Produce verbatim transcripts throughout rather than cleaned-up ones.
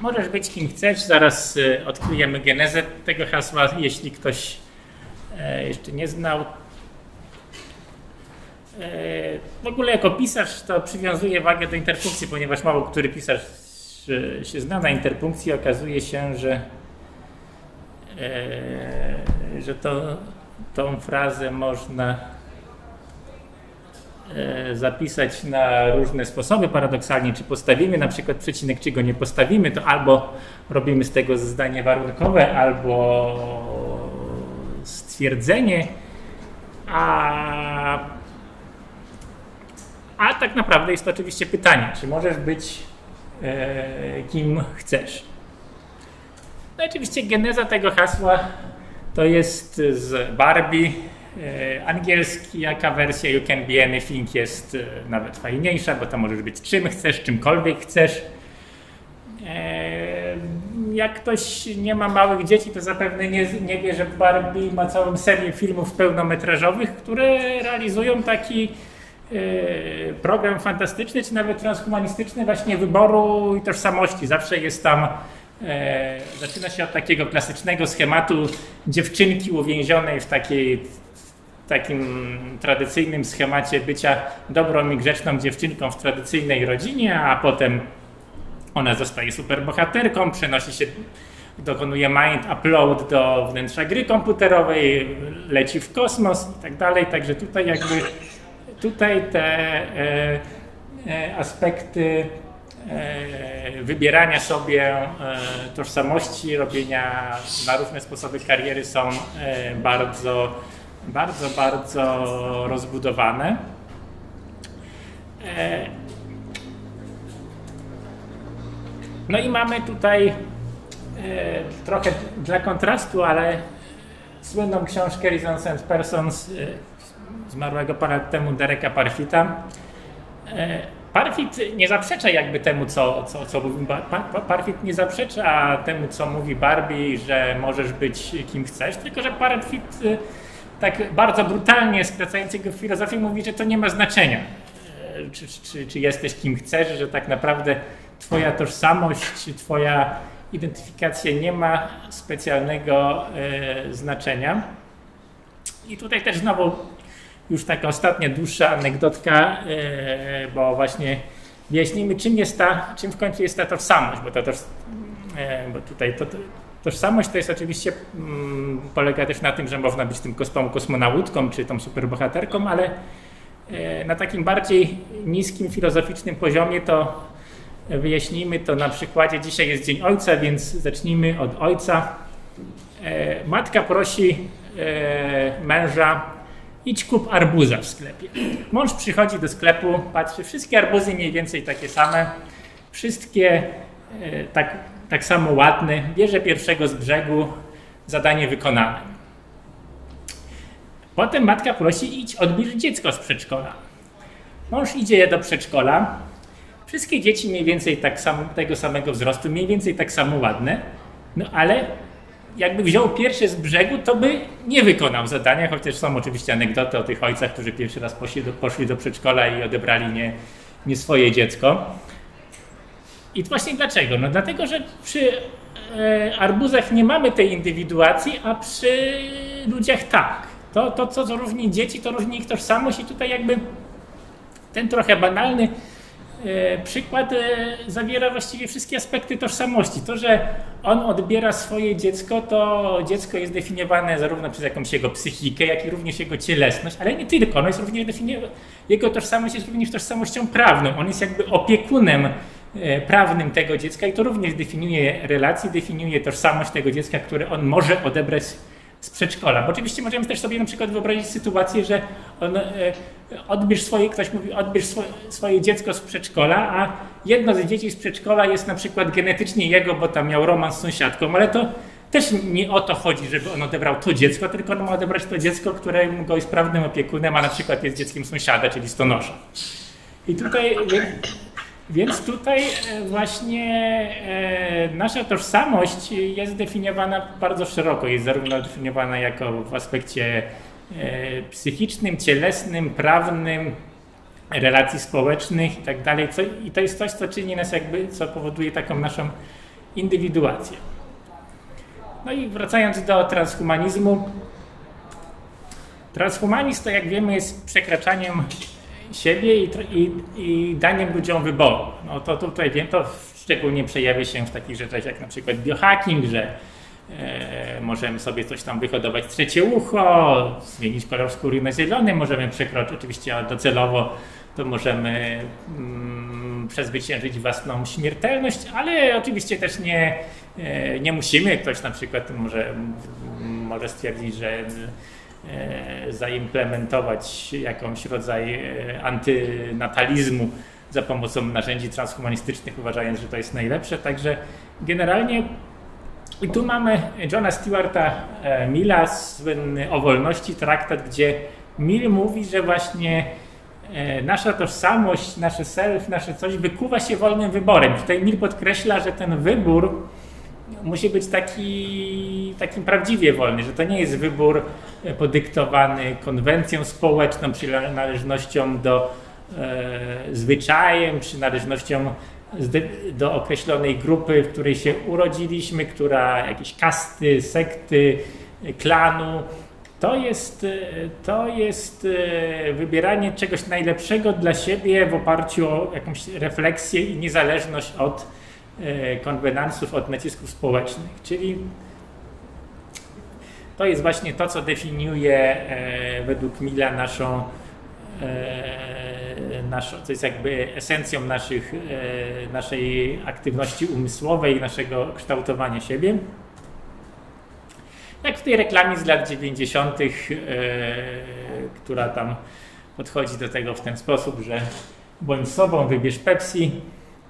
możesz być kim chcesz, zaraz odkryjemy genezę tego hasła, jeśli ktoś jeszcze nie znał. W ogóle jako pisarz to przywiązuje wagę do interpunkcji, ponieważ mało który pisarz się zna na interpunkcji. Okazuje się, że, że to, tą frazę można zapisać na różne sposoby. Paradoksalnie, czy postawimy na przykład przecinek, czy go nie postawimy, to albo robimy z tego zdanie warunkowe, albo stwierdzenie, a, a tak naprawdę jest to oczywiście pytanie, czy możesz być e, kim chcesz. No oczywiście geneza tego hasła to jest z Barbie. E, angielski, jaka wersja You Can Be Anything jest e, nawet fajniejsza, bo to możesz być czym chcesz, czymkolwiek chcesz. E, jak ktoś nie ma małych dzieci, to zapewne nie, nie wie, że Barbie ma całą serię filmów pełnometrażowych, które realizują taki e, program fantastyczny, czy nawet transhumanistyczny właśnie wyboru i tożsamości. Zawsze jest tam e, zaczyna się od takiego klasycznego schematu dziewczynki uwięzionej w takiej w takim tradycyjnym schemacie bycia dobrą i grzeczną dziewczynką w tradycyjnej rodzinie, a potem ona zostaje superbohaterką, przenosi się, dokonuje mind upload do wnętrza gry komputerowej, leci w kosmos i tak dalej. Także tutaj jakby tutaj te e, e, aspekty e, wybierania sobie e, tożsamości, robienia na różne sposoby kariery są e, bardzo, bardzo, bardzo rozbudowane. E, No i mamy tutaj e, trochę dla kontrastu, ale słynną książkę Reasons and Persons e, zmarłego parę lat temu Dereka Parfita. E, Parfit nie zaprzecza jakby temu, co, co, co mówi Parfit nie zaprzecza temu, co mówi Barbie, że możesz być kim chcesz, tylko że Parfit e, tak bardzo brutalnie skracając jego filozofię mówi, że to nie ma znaczenia, e, czy, czy, czy jesteś kim chcesz, że tak naprawdę twoja tożsamość, twoja identyfikacja nie ma specjalnego e, znaczenia. I tutaj też znowu już taka ostatnia dłuższa anegdotka, e, bo właśnie wyjaśnijmy, czym jest ta, czym w końcu jest ta tożsamość, bo, to, to, e, bo tutaj to, to, tożsamość to jest oczywiście mm, polega też na tym, że można być tym tą kosmonautką czy tą superbohaterką, ale e, na takim bardziej niskim filozoficznym poziomie to wyjaśnijmy to na przykładzie. Dzisiaj jest Dzień Ojca, więc zacznijmy od ojca. E, matka prosi e, męża, idź kup arbuza w sklepie. Mąż przychodzi do sklepu, patrzy, wszystkie arbuzy mniej więcej takie same, wszystkie e, tak, tak samo ładne, bierze pierwszego z brzegu, zadanie wykonane. Potem matka prosi, idź odbierz dziecko z przedszkola. Mąż idzie do przedszkola. Wszystkie dzieci mniej więcej tak samo, tego samego wzrostu, mniej więcej tak samo ładne, no ale jakby wziął pierwszy z brzegu, to by nie wykonał zadania, chociaż są oczywiście anegdoty o tych ojcach, którzy pierwszy raz poszli do, poszli do przedszkola i odebrali nie, nie swoje dziecko. I właśnie dlaczego? No dlatego, że przy e, arbuzach nie mamy tej indywiduacji, a przy ludziach tak. To, to co różni dzieci, to różni ich tożsamość i tutaj jakby ten trochę banalny przykład zawiera właściwie wszystkie aspekty tożsamości. To, że on odbiera swoje dziecko, to dziecko jest definiowane zarówno przez jakąś jego psychikę, jak i również jego cielesność, ale nie tylko. Ono jest również definiowane, jego tożsamość jest również tożsamością prawną. On jest jakby opiekunem prawnym tego dziecka i to również definiuje relacje, definiuje tożsamość tego dziecka, które on może odebrać z przedszkola. Bo oczywiście możemy też sobie na przykład wyobrazić sytuację, że on, e, odbierz swoje, ktoś mówi, odbierz swoje, swoje dziecko z przedszkola, a jedno z dzieci z przedszkola jest na przykład genetycznie jego, bo tam miał romans z sąsiadką, ale to też nie o to chodzi, żeby on odebrał to dziecko, tylko on ma odebrać to dziecko, którego jest prawnym opiekunem, a na przykład jest dzieckiem sąsiada, czyli stonosza. I tutaj... Więc tutaj właśnie e, nasza tożsamość jest definiowana bardzo szeroko. Jest zarówno definiowana jako w aspekcie e, psychicznym, cielesnym, prawnym, relacji społecznych i tak dalej. I to jest coś, co czyni nas jakby, co powoduje taką naszą indywiduację. No i wracając do transhumanizmu. Transhumanizm to, jak wiemy, jest przekraczaniem siebie i, i, i daniem ludziom wyboru. No to tutaj wiem, to szczególnie przejawia się w takich rzeczach jak na przykład biohacking, że e, możemy sobie coś tam wyhodować trzecie ucho, zmienić kolor skóry na zielony, możemy przekroczyć, oczywiście docelowo to możemy mm, przezwyciężyć własną śmiertelność, ale oczywiście też nie, e, nie musimy. Ktoś na przykład może, może stwierdzić, że e, zaimplementować jakąś rodzaj e, antynatalizmu za pomocą narzędzi transhumanistycznych, uważając, że to jest najlepsze. Także generalnie i tu mamy Johna Stuarta e, Milla, słynny o wolności traktat, gdzie Mill mówi, że właśnie nasza tożsamość, nasze self, nasze coś wykuwa się wolnym wyborem. Tutaj Mill podkreśla, że ten wybór musi być taki, takim prawdziwie wolny, że to nie jest wybór podyktowany konwencją społeczną, przynależnością do e, zwyczajem, przynależnością do określonej grupy, w której się urodziliśmy, która jakieś kasty, sekty, klanu. To jest, to jest wybieranie czegoś najlepszego dla siebie w oparciu o jakąś refleksję i niezależność od konwenansów, od nacisków społecznych. Czyli to jest właśnie to, co definiuje według Milla naszą, naszą, co jest jakby esencją naszych, naszej aktywności umysłowej, naszego kształtowania siebie. Jak w tej reklamie z lat dziewięćdziesiątych, yy, która tam podchodzi do tego w ten sposób, że bądź sobą, wybierz Pepsi, yy,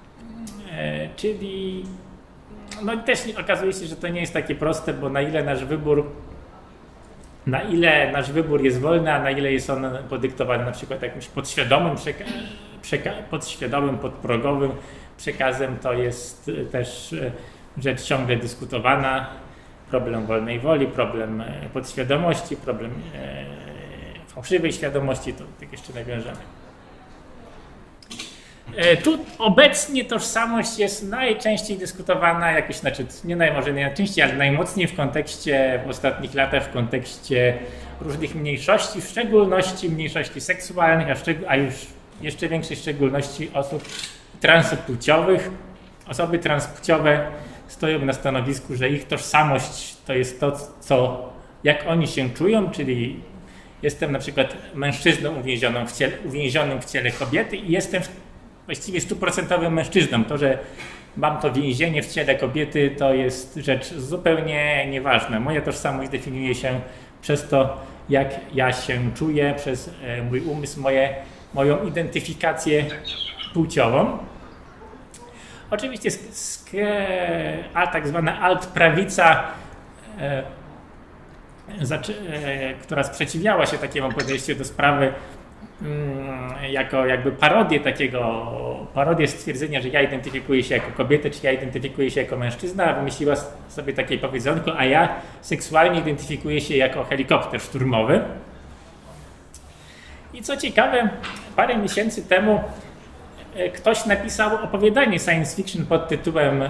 czyli no też okazuje się, że to nie jest takie proste, bo na ile nasz wybór na ile nasz wybór jest wolny, a na ile jest on podyktowany na przykład jakimś podświadomym, przeka przeka podświadomym, podprogowym przekazem, to jest też rzecz ciągle dyskutowana. Problem wolnej woli, problem podświadomości, problem e, fałszywej świadomości, to tak jeszcze nawiążemy. E, tu obecnie tożsamość jest najczęściej dyskutowana, jakoś, znaczy nie naj, może nie najczęściej, ale najmocniej w kontekście, w ostatnich latach w kontekście różnych mniejszości, w szczególności mniejszości seksualnych, a, szczeg a już jeszcze większej szczególności osób transpłciowych. Osoby transpłciowe stoją na stanowisku, że ich tożsamość to jest to, co, jak oni się czują, czyli jestem na przykład mężczyzną uwięzionym w ciele, uwięzionym w ciele kobiety i jestem właściwie stuprocentowym mężczyzną. To, że mam to więzienie w ciele kobiety, to jest rzecz zupełnie nieważna. Moja tożsamość definiuje się przez to, jak ja się czuję, przez mój umysł, moje, moją identyfikację płciową. Oczywiście a tak zwana alt-prawica, e, e, która sprzeciwiała się takiemu podejściu do sprawy mm, jako jakby parodię takiego, parodię stwierdzenia, że ja identyfikuję się jako kobietę, czy ja identyfikuję się jako mężczyzna, wymyśliła sobie takie powiedzonko, a ja seksualnie identyfikuję się jako helikopter szturmowy. I co ciekawe, parę miesięcy temu ktoś napisał opowiadanie science fiction pod tytułem e,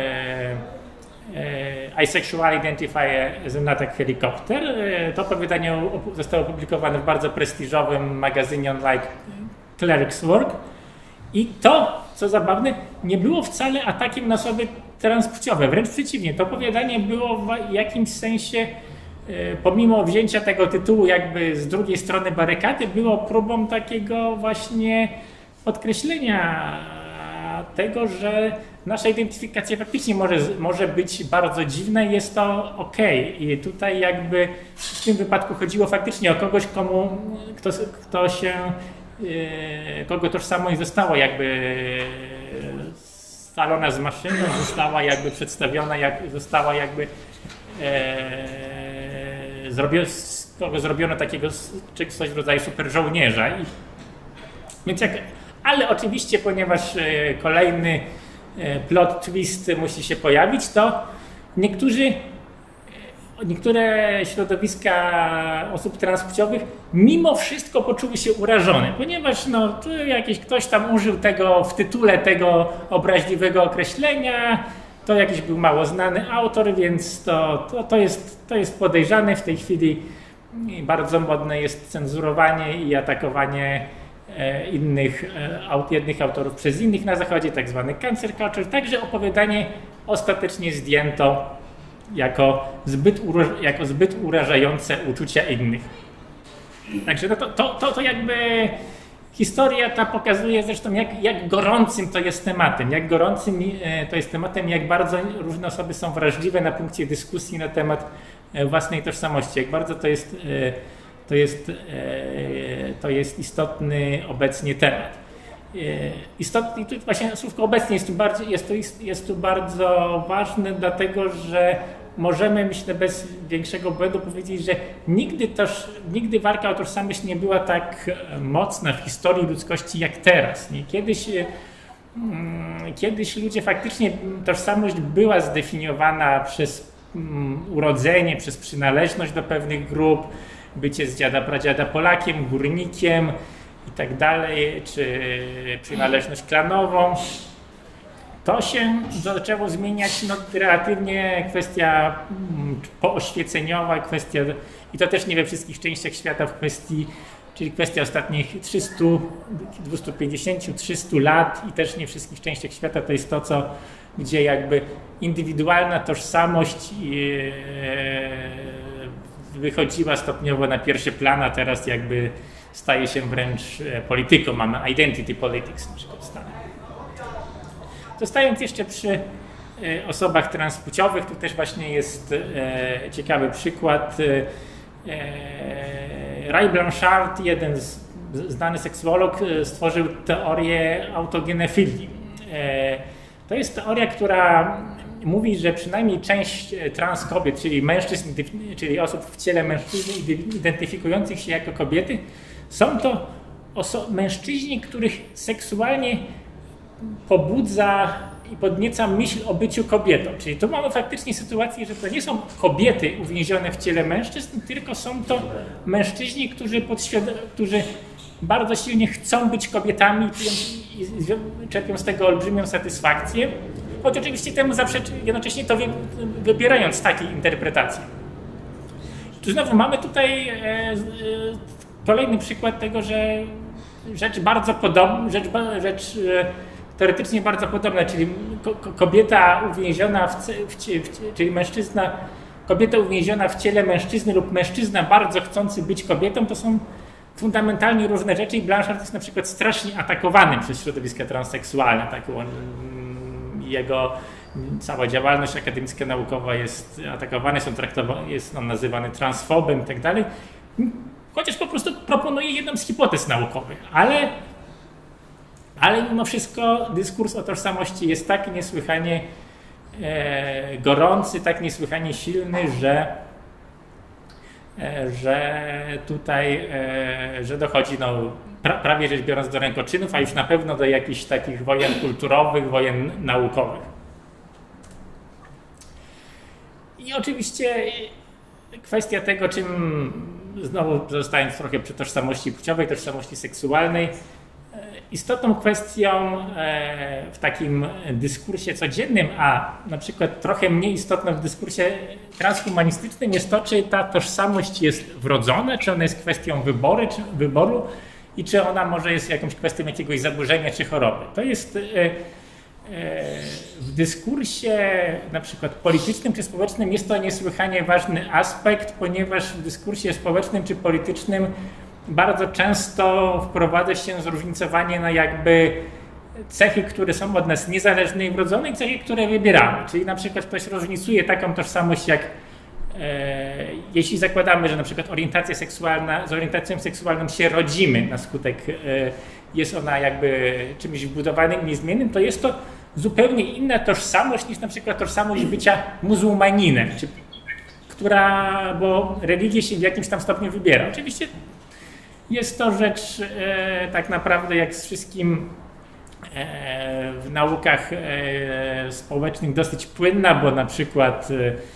e, I sexually identify as an attack helicopter. E, to opowiadanie zostało opublikowane w bardzo prestiżowym magazynie online Cleric's Work. I to, co zabawne, nie było wcale atakiem na osoby transpłciowe. Wręcz przeciwnie, to opowiadanie było w jakimś sensie, e, pomimo wzięcia tego tytułu jakby z drugiej strony barykady, było próbą takiego właśnie podkreślenia tego, że nasza identyfikacja faktycznie może, może być bardzo dziwna i jest to ok. I tutaj jakby w tym wypadku chodziło faktycznie o kogoś, komu, kto, kto się, kogo tożsamość została jakby scalona z maszyną, została jakby przedstawiona, jak, została jakby e, zrobio, z kogo zrobiono takiego coś w rodzaju super żołnierza. I, więc jak Ale oczywiście, ponieważ kolejny plot twist musi się pojawić, to niektórzy, niektóre środowiska osób transpłciowych mimo wszystko poczuły się urażone, ponieważ no, tu jakiś ktoś tam użył tego w tytule tego obraźliwego określenia to jakiś był mało znany autor, więc to, to, to, jest, to jest podejrzane. W tej chwili bardzo modne jest cenzurowanie i atakowanie innych, jednych autorów przez innych na zachodzie, tak zwany cancel culture. Także opowiadanie ostatecznie zdjęto jako zbyt, jako zbyt urażające uczucia innych. Także no to, to, to, to jakby historia ta pokazuje zresztą jak, jak gorącym to jest tematem, jak gorącym to jest tematem, jak bardzo różne osoby są wrażliwe na punkcie dyskusji na temat własnej tożsamości, jak bardzo to jest, to jest, to jest istotny obecnie temat. Istotny, i tu właśnie słówko obecnie jest tu, bardziej, jest, tu, jest tu bardzo ważne, dlatego że możemy, myślę, bez większego błędu powiedzieć, że nigdy, toż, nigdy walka o tożsamość nie była tak mocna w historii ludzkości jak teraz. Nie? Kiedyś, kiedyś ludzie faktycznie, tożsamość była zdefiniowana przez urodzenie, przez przynależność do pewnych grup, bycie z dziada, pradziada Polakiem, górnikiem i tak dalej, czy przynależność klanową. To się zaczęło zmieniać no, relatywnie, kwestia pooświeceniowa, kwestia, i to też nie we wszystkich częściach świata, w kwestii, czyli kwestia ostatnich trzystu, dwieście pięćdziesiąt, trzystu lat i też nie w wszystkich częściach świata to jest to, co, gdzie jakby indywidualna tożsamość wychodziła stopniowo na pierwszy plan, a teraz jakby staje się wręcz polityką, mamy identity politics na przykład w Stanach. Zostając jeszcze przy osobach transpłciowych, tu też właśnie jest e, ciekawy przykład. E, Ray Blanchard, jeden z, znany seksuolog, stworzył teorię autogenefilii. E, to jest teoria, która mówi, że przynajmniej część trans kobiet, czyli mężczyzn, czyli osób w ciele mężczyzn identyfikujących się jako kobiety, są to oso- mężczyźni, których seksualnie pobudza i podnieca myśl o byciu kobietą. Czyli tu mamy faktycznie sytuację, że to nie są kobiety uwięzione w ciele mężczyzn, tylko są to mężczyźni, którzy, podświad- którzy bardzo silnie chcą być kobietami i, i, i czerpią z tego olbrzymią satysfakcję, choć oczywiście temu zaprzeczy, jednocześnie to wy, wybierając takiej interpretacji. Tu znowu mamy tutaj e, e, kolejny przykład tego, że rzecz bardzo podobna, rzecz, rzecz e, teoretycznie bardzo podobna, czyli kobieta uwięziona, w, w, w, czyli mężczyzna, kobieta uwięziona w ciele mężczyzny lub mężczyzna bardzo chcący być kobietą, to są fundamentalnie różne rzeczy i Blanchard jest na przykład strasznie atakowany przez środowiska transseksualne. Tak, on, jego cała działalność akademicka, naukowa jest atakowana, jest on, traktowany, jest on nazywany transfobem i tak dalej, chociaż po prostu proponuje jedną z hipotez naukowych, ale Ale mimo wszystko dyskurs o tożsamości jest tak niesłychanie e, gorący, tak niesłychanie silny, że, e, że tutaj e, że dochodzi no, pra, prawie rzecz biorąc do rękoczynów, a już na pewno do jakichś takich wojen kulturowych, wojen naukowych. I oczywiście kwestia tego, czym znowu zostając trochę przy tożsamości płciowej, tożsamości seksualnej, istotną kwestią w takim dyskursie codziennym, a na przykład trochę mniej istotną w dyskursie transhumanistycznym jest to, czy ta tożsamość jest wrodzona, czy ona jest kwestią wyboru, czy, wyboru i czy ona może jest jakąś kwestią jakiegoś zaburzenia czy choroby. To jest w dyskursie na przykład politycznym czy społecznym jest to niesłychanie ważny aspekt, ponieważ w dyskursie społecznym czy politycznym bardzo często wprowadza się zróżnicowanie na jakby cechy, które są od nas niezależne i wrodzone i cechy, które wybieramy. Czyli na przykład ktoś różnicuje taką tożsamość jak e, jeśli zakładamy, że na przykład orientacja seksualna, z orientacją seksualną się rodzimy na skutek, e, jest ona jakby czymś wbudowanym, niezmiennym, to jest to zupełnie inna tożsamość niż na przykład tożsamość bycia muzułmaninem, czy, która, bo religię się w jakimś tam stopniu wybiera. Oczywiście jest to rzecz e, tak naprawdę jak z wszystkim e, w naukach e, społecznych dosyć płynna, bo na przykład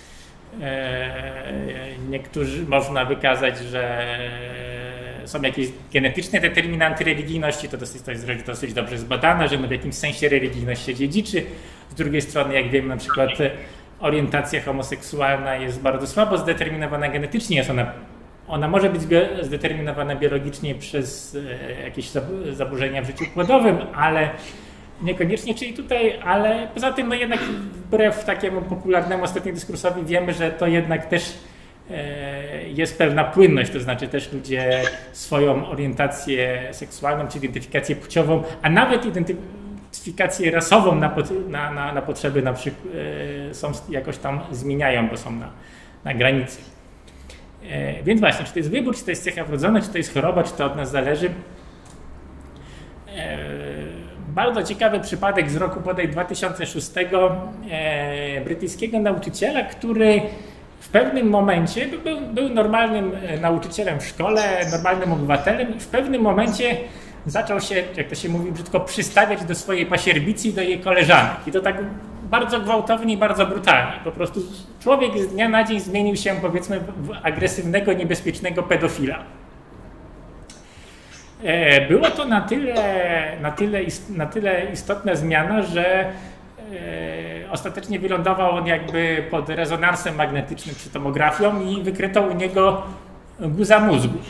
e, niektórzy można wykazać, że są jakieś genetyczne determinanty religijności, to, dosyć, to jest dosyć dobrze zbadane, że no w jakimś sensie religijność się dziedziczy, Z drugiej strony, jak wiemy, na przykład orientacja homoseksualna jest bardzo słabo zdeterminowana genetycznie, jest ona, ona może być zdeterminowana biologicznie przez jakieś zaburzenia w życiu płodowym, ale niekoniecznie, czyli tutaj, ale poza tym no jednak wbrew takiemu popularnemu ostatnio dyskursowi wiemy, że to jednak też jest pewna płynność, to znaczy też ludzie swoją orientację seksualną czy identyfikację płciową, a nawet identyfikację rasową na, na, na, na potrzeby na przykład są jakoś tam zmieniają, bo są na, na granicy. Więc właśnie, czy to jest wybór, czy to jest cecha wrodzona, czy to jest choroba, czy to od nas zależy. Bardzo ciekawy przypadek z roku bodaj dwa tysiące szóstego brytyjskiego nauczyciela, który w pewnym momencie był, był normalnym nauczycielem w szkole, normalnym obywatelem i w pewnym momencie zaczął się, jak to się mówi brzydko, przystawiać do swojej pasierbicy i do jej koleżanek. I to tak bardzo gwałtownie i bardzo brutalnie. Po prostu człowiek z dnia na dzień zmienił się, powiedzmy, w agresywnego, niebezpiecznego pedofila. Było to na tyle, na tyle, na tyle istotna zmiana, że ostatecznie wylądował on jakby pod rezonansem magnetycznym czy tomografią i wykryto u niego guza mózgu.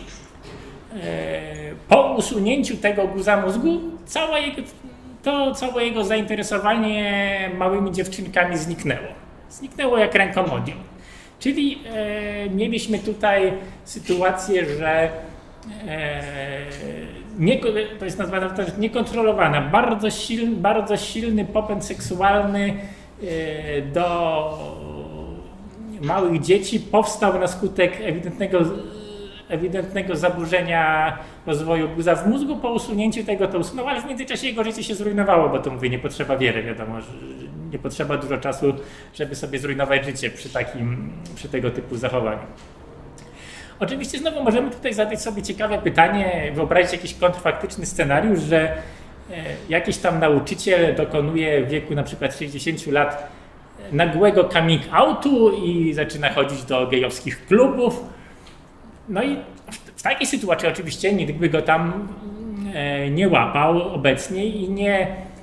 Po usunięciu tego guza mózgu całe jego, to całe jego zainteresowanie małymi dziewczynkami zniknęło. Zniknęło jak rękomodium. Czyli e, mieliśmy tutaj sytuację, że e, nie, to jest nazwana to jest niekontrolowana, bardzo silny, bardzo silny popęd seksualny e, do małych dzieci powstał na skutek ewidentnego ewidentnego zaburzenia rozwoju guza w mózgu. Po usunięciu tego to usunął, ale w międzyczasie jego życie się zrujnowało, bo to mówię, nie potrzeba wiele, wiadomo, że nie potrzeba dużo czasu, żeby sobie zrujnować życie przy takim, przy tego typu zachowaniu. Oczywiście znowu możemy tutaj zadać sobie ciekawe pytanie, wyobrazić jakiś kontrfaktyczny scenariusz, że jakiś tam nauczyciel dokonuje w wieku na przykład sześćdziesięciu lat nagłego coming outu i zaczyna chodzić do gejowskich klubów. No i w takiej sytuacji oczywiście nikt by go tam nie łapał obecnie i nie,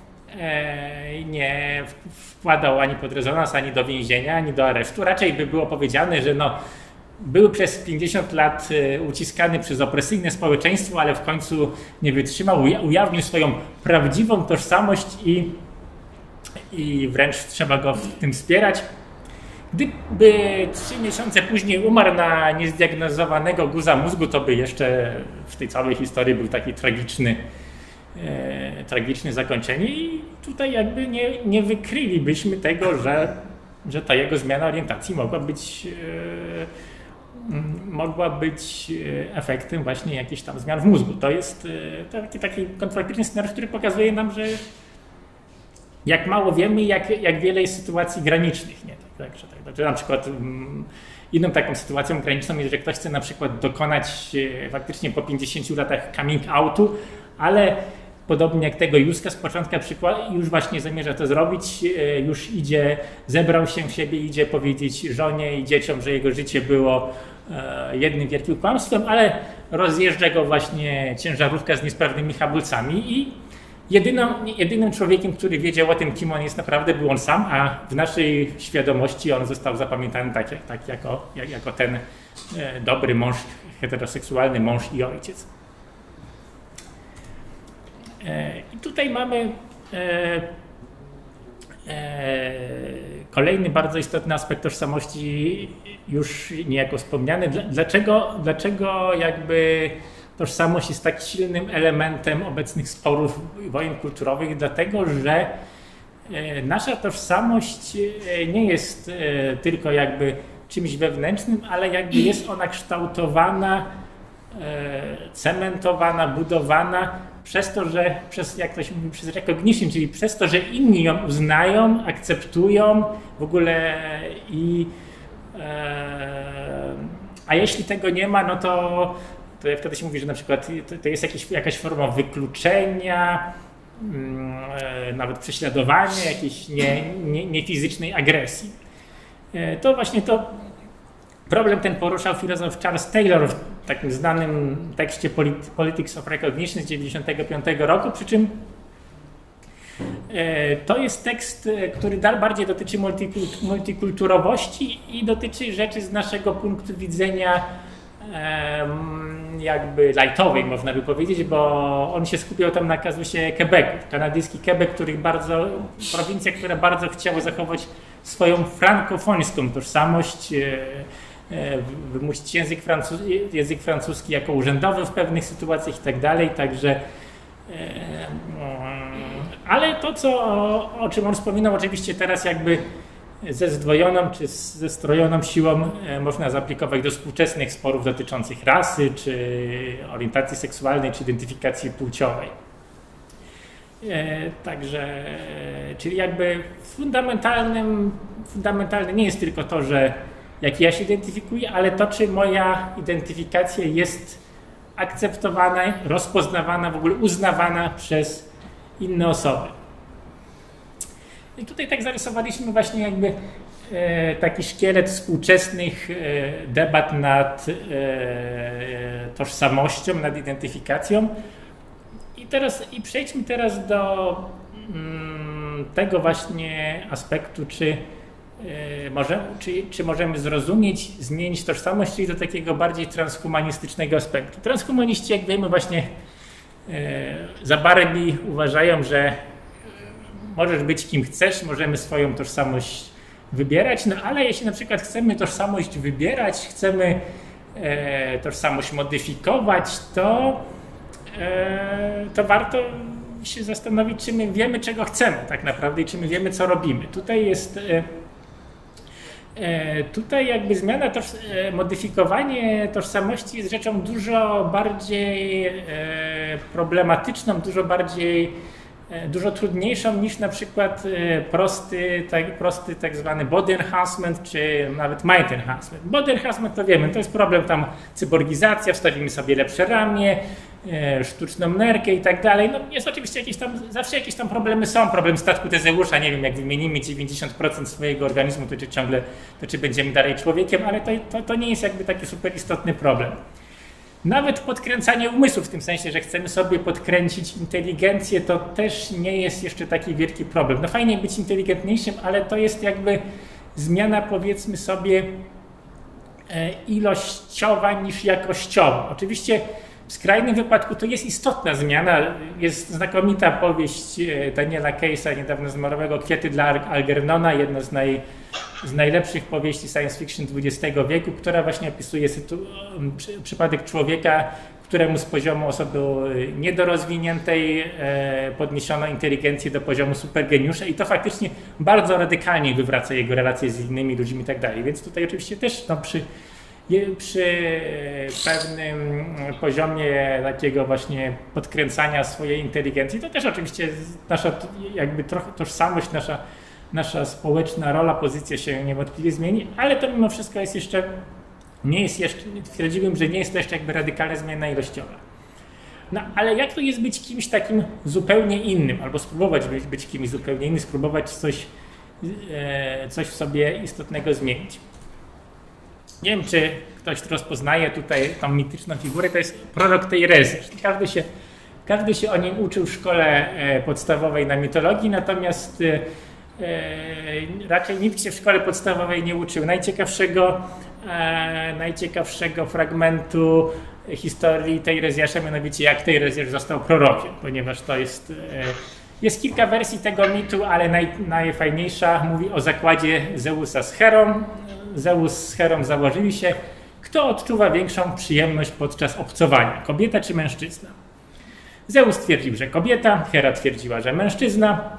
nie wkładał ani pod rezonans, ani do więzienia, ani do aresztu. Raczej by było powiedziane, że no, był przez pięćdziesiąt lat uciskany przez opresyjne społeczeństwo, ale w końcu nie wytrzymał, ujawnił swoją prawdziwą tożsamość i, i wręcz trzeba go w tym wspierać. Gdyby trzy miesiące później umarł na niezdiagnozowanego guza mózgu, to by jeszcze w tej całej historii był taki tragiczny, e, tragiczne zakończenie i tutaj jakby nie, nie wykrylibyśmy tego, że, że ta jego zmiana orientacji mogła być, e, mogła być efektem właśnie jakichś tam zmian w mózgu. To jest to taki, taki kontrfaktyczny scenariusz, który pokazuje nam, że jak mało wiemy, jak, jak wiele jest sytuacji granicznych. Nie? Tak, że tak, że na przykład um, inną taką sytuacją graniczną jest, że ktoś chce na przykład dokonać e, faktycznie po pięćdziesięciu latach coming outu, ale podobnie jak tego Józka z początku przykład, już właśnie zamierza to zrobić, e, już idzie, zebrał się w siebie, idzie powiedzieć żonie i dzieciom, że jego życie było e, jednym wielkim kłamstwem, ale rozjeżdża go właśnie ciężarówka z niesprawnymi hamulcami i Jedyną, jedynym człowiekiem, który wiedział o tym, kim on jest naprawdę, był on sam, a w naszej świadomości on został zapamiętany tak, tak jako, jak, jako ten e, dobry mąż, heteroseksualny mąż i ojciec. E, I tutaj mamy e, e, kolejny bardzo istotny aspekt tożsamości, już niejako wspomniany. Dlaczego, dlaczego jakby tożsamość jest tak silnym elementem obecnych sporów i wojen kulturowych, dlatego że nasza tożsamość nie jest tylko jakby czymś wewnętrznym, ale jakby jest ona kształtowana, cementowana, budowana przez to, że przez, jak to się mówi, przez recognition, czyli przez to, że inni ją uznają, akceptują w ogóle i a jeśli tego nie ma, no to to wtedy się mówi, że na przykład to jest jakieś, jakaś forma wykluczenia, nawet prześladowania, jakiejś niefizycznej nie, nie agresji. To właśnie to problem ten poruszał filozof Charles Taylor w takim znanym tekście Politics of Recognition z tysiąc dziewięćset dziewięćdziesiątego piątego roku, przy czym To jest tekst, który bardziej dotyczy multikulturowości i dotyczy rzeczy z naszego punktu widzenia jakby lightowej, można by powiedzieć, bo on się skupiał tam na kazusie Quebecu. Kanadyjski Quebec, który bardzo, prowincja, która bardzo chciała zachować swoją frankofońską tożsamość, wymusić język, francus, język francuski jako urzędowy w pewnych sytuacjach i tak dalej, także ale to, co, o, o czym on wspominał, oczywiście teraz jakby ze zdwojoną czy ze strojoną siłą e, można zaaplikować do współczesnych sporów dotyczących rasy, czy orientacji seksualnej, czy identyfikacji płciowej. E, także, e, czyli jakby fundamentalnym, fundamentalne nie jest tylko to, że jak ja się identyfikuję, ale to, czy moja identyfikacja jest akceptowana, rozpoznawana, w ogóle uznawana przez inne osoby. I tutaj tak zarysowaliśmy właśnie jakby e, taki szkielet współczesnych e, debat nad e, tożsamością, nad identyfikacją. I teraz i przejdźmy teraz do mm, tego właśnie aspektu, czy, e, może, czy, czy możemy zrozumieć, zmienić tożsamość, czyli do takiego bardziej transhumanistycznego aspektu. Transhumaniści, jak wiemy, właśnie e, za Barbie uważają, że możesz być kim chcesz, możemy swoją tożsamość wybierać, no ale jeśli na przykład chcemy tożsamość wybierać, chcemy e, tożsamość modyfikować, to, e, to warto się zastanowić, czy my wiemy, czego chcemy tak naprawdę i czy my wiemy, co robimy. Tutaj jest e, e, tutaj jakby zmiana, toż, e, modyfikowanie tożsamości jest rzeczą dużo bardziej e, problematyczną, dużo bardziej dużo trudniejszą niż na przykład prosty tak, prosty tak zwany body enhancement, czy nawet mind enhancement. Body enhancement to wiemy, to jest problem tam cyborgizacja, wstawimy sobie lepsze ramię, sztuczną nerkę i tak dalej. No jest oczywiście jakieś tam, zawsze jakieś tam problemy są, problem statku Tezeusza, nie wiem, jak wymienimy dziewięćdziesiąt procent swojego organizmu, to czy ciągle, to czy będziemy dalej człowiekiem, ale to, to, to nie jest jakby taki super istotny problem. Nawet podkręcanie umysłu, w tym sensie, że chcemy sobie podkręcić inteligencję, to też nie jest jeszcze taki wielki problem. No fajnie być inteligentniejszym, ale to jest jakby zmiana, powiedzmy sobie, ilościowa niż jakościowa. Oczywiście w skrajnym wypadku to jest istotna zmiana. Jest znakomita powieść Daniela Case'a, niedawno zmarłego, Kwiaty dla Algernona, jedna z, naj, z najlepszych powieści science fiction dwudziestego wieku, która właśnie opisuje sytu- przy, przypadek człowieka, któremu z poziomu osoby niedorozwiniętej e, podniesiono inteligencję do poziomu supergeniusza i to faktycznie bardzo radykalnie wywraca jego relacje z innymi ludźmi i tak dalej. Więc tutaj oczywiście też no, przy przy pewnym poziomie takiego właśnie podkręcania swojej inteligencji, to też oczywiście nasza jakby trochę tożsamość, nasza, nasza społeczna rola, pozycja się niewątpliwie zmieni, ale to mimo wszystko jest jeszcze, nie jest jeszcze, twierdziłbym, że nie jest to jeszcze jakby radykalna zmiana ilościowa. No ale jak to jest być kimś takim zupełnie innym, albo spróbować być, być kimś zupełnie innym, spróbować coś, e, coś w sobie istotnego zmienić. Nie wiem, czy ktoś rozpoznaje tutaj tą mityczną figurę, to jest prorok Teirezjasz. Każdy się, każdy się o nim uczył w szkole podstawowej na mitologii, natomiast e, raczej nikt się w szkole podstawowej nie uczył najciekawszego, e, najciekawszego fragmentu historii Teirezjasza, mianowicie jak Teirezjasz został prorokiem, ponieważ to jest... E, Jest kilka wersji tego mitu, ale naj, najfajniejsza mówi o zakładzie Zeusa z Herą. Zeus z Herą założyli się, kto odczuwa większą przyjemność podczas obcowania, kobieta czy mężczyzna. Zeus twierdził, że kobieta, Hera twierdziła, że mężczyzna.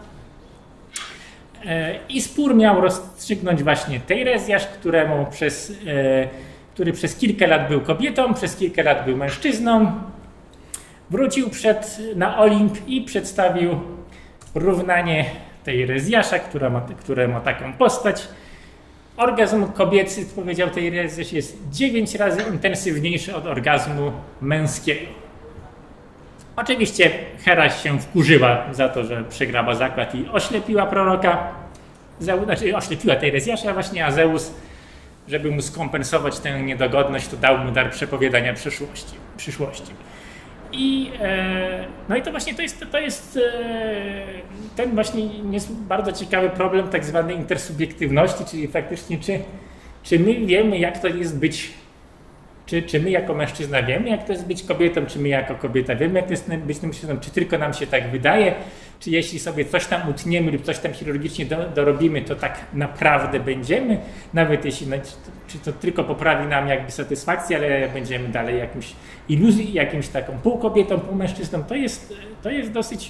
I spór miał rozstrzygnąć właśnie Teirezjasz, któremu przez, który przez kilka lat był kobietą, przez kilka lat był mężczyzną. Wrócił przed, na Olimp i przedstawił równanie Teirezjasza, które ma, które ma taką postać. Orgazm kobiecy, powiedział Teirezjasz, jest dziewięć razy intensywniejszy od orgazmu męskiego. Oczywiście Hera się wkurzyła za to, że przegrała zakład i oślepiła proroka, Zeus, znaczy oślepiła Teirezjasza właśnie, a Zeus, żeby mu skompensować tę niedogodność, to dał mu dar przepowiadania przyszłości. przyszłości. I, e, no i to właśnie to jest, to jest, e, ten właśnie jest bardzo ciekawy problem tak zwanej intersubiektywności, czyli faktycznie czy, czy my wiemy, jak to jest być, czy, czy my jako mężczyzna wiemy, jak to jest być kobietą, czy my jako kobieta wiemy, jak to jest być mężczyzną, czy tylko nam się tak wydaje, czy jeśli sobie coś tam utniemy lub coś tam chirurgicznie do, dorobimy, to tak naprawdę będziemy, nawet jeśli, no, czy to tylko poprawi nam jakby satysfakcję, ale będziemy dalej jakimś iluzji, jakimś taką pół kobietą, pół mężczyzną, to jest, to jest dosyć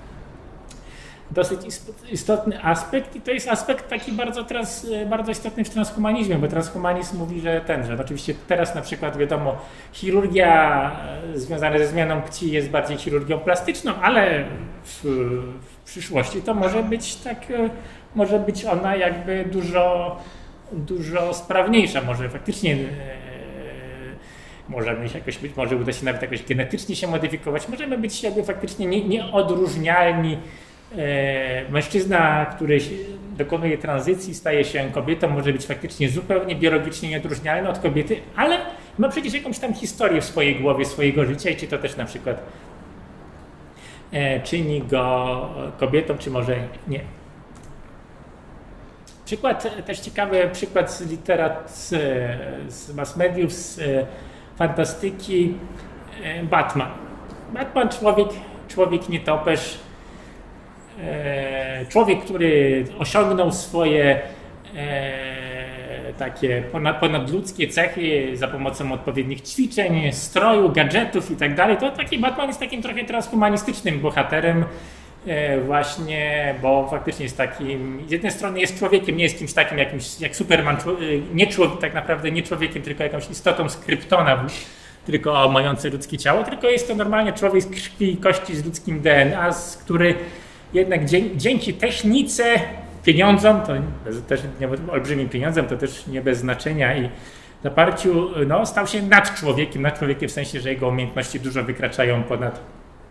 dosyć istotny aspekt i to jest aspekt taki bardzo, trans, bardzo istotny w transhumanizmie, bo transhumanizm mówi, że ten, że oczywiście teraz na przykład wiadomo, chirurgia związana ze zmianą płci jest bardziej chirurgią plastyczną, ale w, w przyszłości to może być tak, może być ona jakby dużo, dużo sprawniejsza, może faktycznie możemy się jakoś być, może uda się nawet jakoś genetycznie się modyfikować, możemy być jakby faktycznie nie, nieodróżnialni. Mężczyzna, który dokonuje tranzycji, staje się kobietą, może być faktycznie zupełnie biologicznie nieodróżnialny od kobiety, ale ma przecież jakąś tam historię w swojej głowie, swojego życia i czy to też na przykład czyni go kobietą, czy może nie. Przykład, też ciekawy przykład z literat, z, z mass mediów, z fantastyki, Batman. Batman, człowiek, człowiek nietoperz, człowiek, który osiągnął swoje e, takie ponad, ponadludzkie cechy za pomocą odpowiednich ćwiczeń, stroju, gadżetów i tak dalej, to taki Batman jest takim trochę transhumanistycznym bohaterem e, właśnie, bo faktycznie jest takim, z jednej strony jest człowiekiem, nie jest kimś takim jakimś, jak Superman, nie człowiek, tak naprawdę nie człowiekiem, tylko jakąś istotą z Kryptona, tylko mający ludzkie ciało, tylko jest to normalnie człowiek z krwi i kości z ludzkim D N A, z który jednak dzięki technice, pieniądzom, to też nie olbrzymim pieniądzem, to też nie bez znaczenia i zaparciu, no, stał się nad człowiekiem, nad człowiekiem w sensie, że jego umiejętności dużo wykraczają ponad,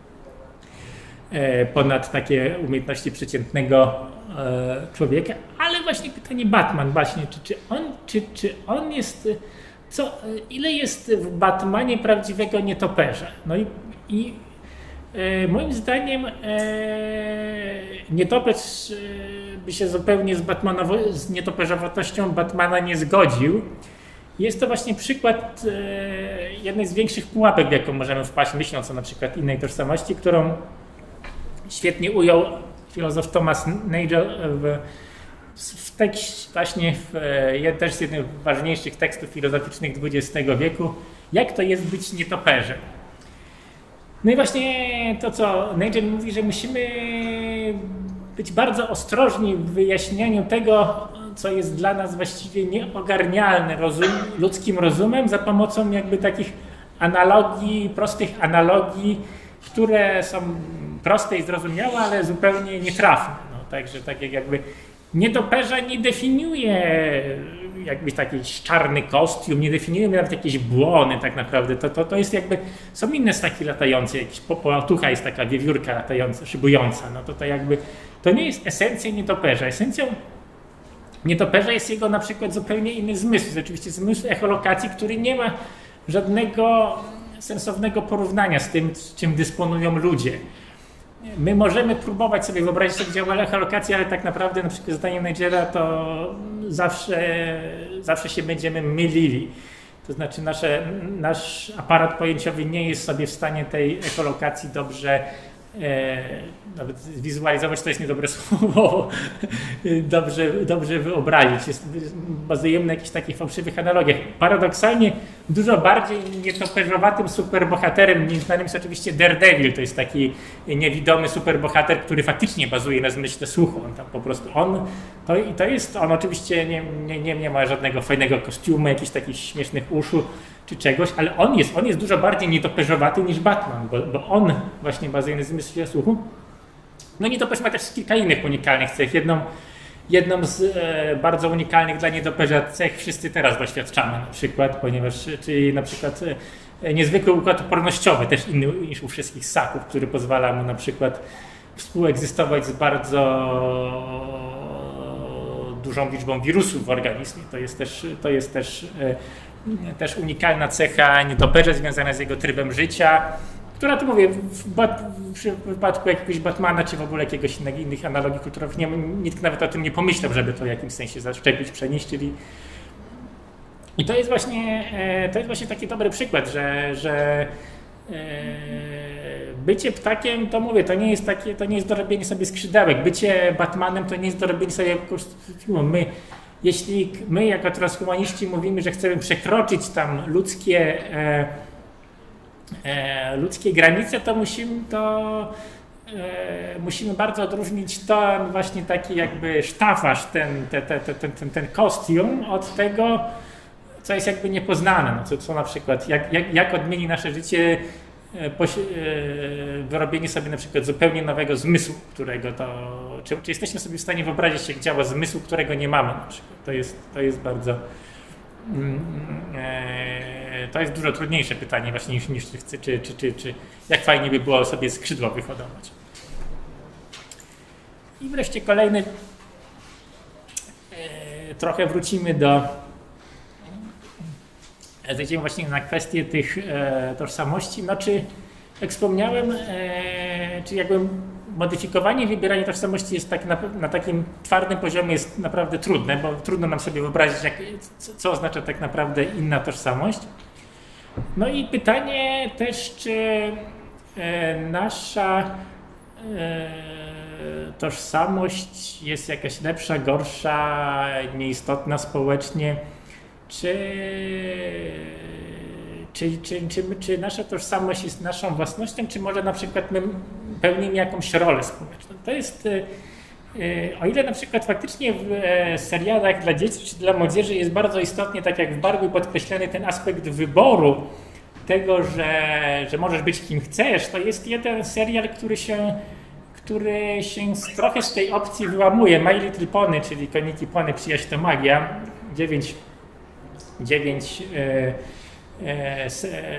ponad takie umiejętności przeciętnego człowieka. Ale właśnie pytanie Batman, właśnie, czy, czy, on, czy, czy on jest, co, ile jest w Batmanie prawdziwego nietoperza? No i, i E, moim zdaniem e, nietoperz e, by się zupełnie z, z nietoperzowością Batmana nie zgodził. Jest to właśnie przykład e, jednej z większych pułapek, w jaką możemy wpaść, myśląc o na przykład innej tożsamości, którą świetnie ujął filozof Thomas Nagel w, w tekście, właśnie w, e, też z jednym z ważniejszych tekstów filozoficznych dwudziestego wieku, jak to jest być nietoperzem. No i właśnie to, co Nagel mówi, że musimy być bardzo ostrożni w wyjaśnianiu tego, co jest dla nas właściwie nieogarnialne rozum, ludzkim rozumem za pomocą jakby takich analogii, prostych analogii, które są proste i zrozumiałe, ale zupełnie nietrafne. No, także tak jak jakby nietoperza nie definiuje jakby taki czarny kostium, nie definiuje nawet jakieś błony tak naprawdę. To, to, to jest jakby, są inne ssaki latające, jakiś połatucha jest taka wiewiórka latająca, szybująca. No to, to jakby, to nie jest esencja nietoperza. Esencją nietoperza jest jego na przykład zupełnie inny zmysł. Jest oczywiście zmysł echolokacji, który nie ma żadnego sensownego porównania z tym, czym dysponują ludzie. My możemy próbować sobie wyobrazić, jak działa echolokacja, ale tak naprawdę na przykład zdaniem Nagela to zawsze, zawsze się będziemy mylili. To znaczy nasze, nasz aparat pojęciowy nie jest sobie w stanie tej echolokacji dobrze e, nawet zwizualizować, to jest niedobre słowo, dobrze, dobrze wyobrazić. Jest, bazujemy na jakichś takich fałszywych analogiach. Paradoksalnie dużo bardziej nietoperzowatym superbohaterem niż znanym jest oczywiście Daredevil. To jest taki niewidomy superbohater, który faktycznie bazuje na zmyśle słuchu. On tam po prostu, on, to, to jest, on oczywiście nie, nie, nie, nie ma żadnego fajnego kostiumu, jakichś takich śmiesznych uszu czy czegoś, ale on jest, on jest dużo bardziej nietoperzowaty niż Batman, bo, bo on właśnie bazuje na zmyśle słuchu. No nietoperz ma też kilka innych unikalnych cech. Jedną, jedną z e, bardzo unikalnych dla nietoperza cech wszyscy teraz doświadczamy na przykład, ponieważ, czyli na przykład e, niezwykły układ opornościowy, też inny niż u wszystkich ssaków, który pozwala mu na przykład współegzystować z bardzo dużą liczbą wirusów w organizmie. To jest też, to jest też, e, też unikalna cecha nietoperza związana z jego trybem życia, która, to mówię, w, bat, w wypadku jakiegoś Batmana, czy w ogóle jakiegoś innego, innych analogii kulturowych, nie, nikt nawet o tym nie pomyślał, żeby to w jakimś sensie zaszczepić, przenieść, czyli i to jest właśnie, to jest właśnie taki dobry przykład, że, że bycie ptakiem, to mówię, to nie jest takie, to nie jest dorobienie sobie skrzydełek. Bycie Batmanem to nie jest dorobienie sobie kostiumu. My, jeśli my jako transhumaniści mówimy, że chcemy przekroczyć tam ludzkie, e, e, ludzkie granice, to musimy to e, musimy bardzo odróżnić to właśnie taki jakby sztafaż, ten, ten, ten, ten, ten, ten kostium od tego, co jest jakby niepoznane, no, co, co na przykład, jak, jak, jak odmieni nasze życie wyrobienie sobie na przykład zupełnie nowego zmysłu, którego to, czy, czy jesteśmy sobie w stanie wyobrazić, jak działa zmysł, którego nie mamy na przykład. To jest, to jest bardzo, e, to jest dużo trudniejsze pytanie właśnie niż, niż czy, czy, czy, czy, czy jak fajnie by było sobie skrzydła wyhodować. I wreszcie kolejny, e, trochę wrócimy do zejdziemy właśnie na kwestię tych e, tożsamości. No czy, jak wspomniałem, e, czy jakby modyfikowanie, wybieranie tożsamości jest tak na, na takim twardym poziomie jest naprawdę trudne, bo trudno nam sobie wyobrazić, jak, co, co oznacza tak naprawdę inna tożsamość. No i pytanie też, czy e, nasza e, tożsamość jest jakaś lepsza, gorsza, nieistotna społecznie. Czy, czy, czy, czy, czy nasza tożsamość jest naszą własnością, czy może na przykład my pełnimy jakąś rolę społeczną? To jest, o ile na przykład faktycznie w serialach dla dzieci czy dla młodzieży jest bardzo istotnie, tak jak w Barbie, podkreślany ten aspekt wyboru, tego, że, że możesz być kim chcesz, to jest jeden serial, który się, który się trochę z tej opcji wyłamuje. My Little Pony, czyli Koniki Pony, Przyjaźń to magia, dziewięć dziewięć, e, e,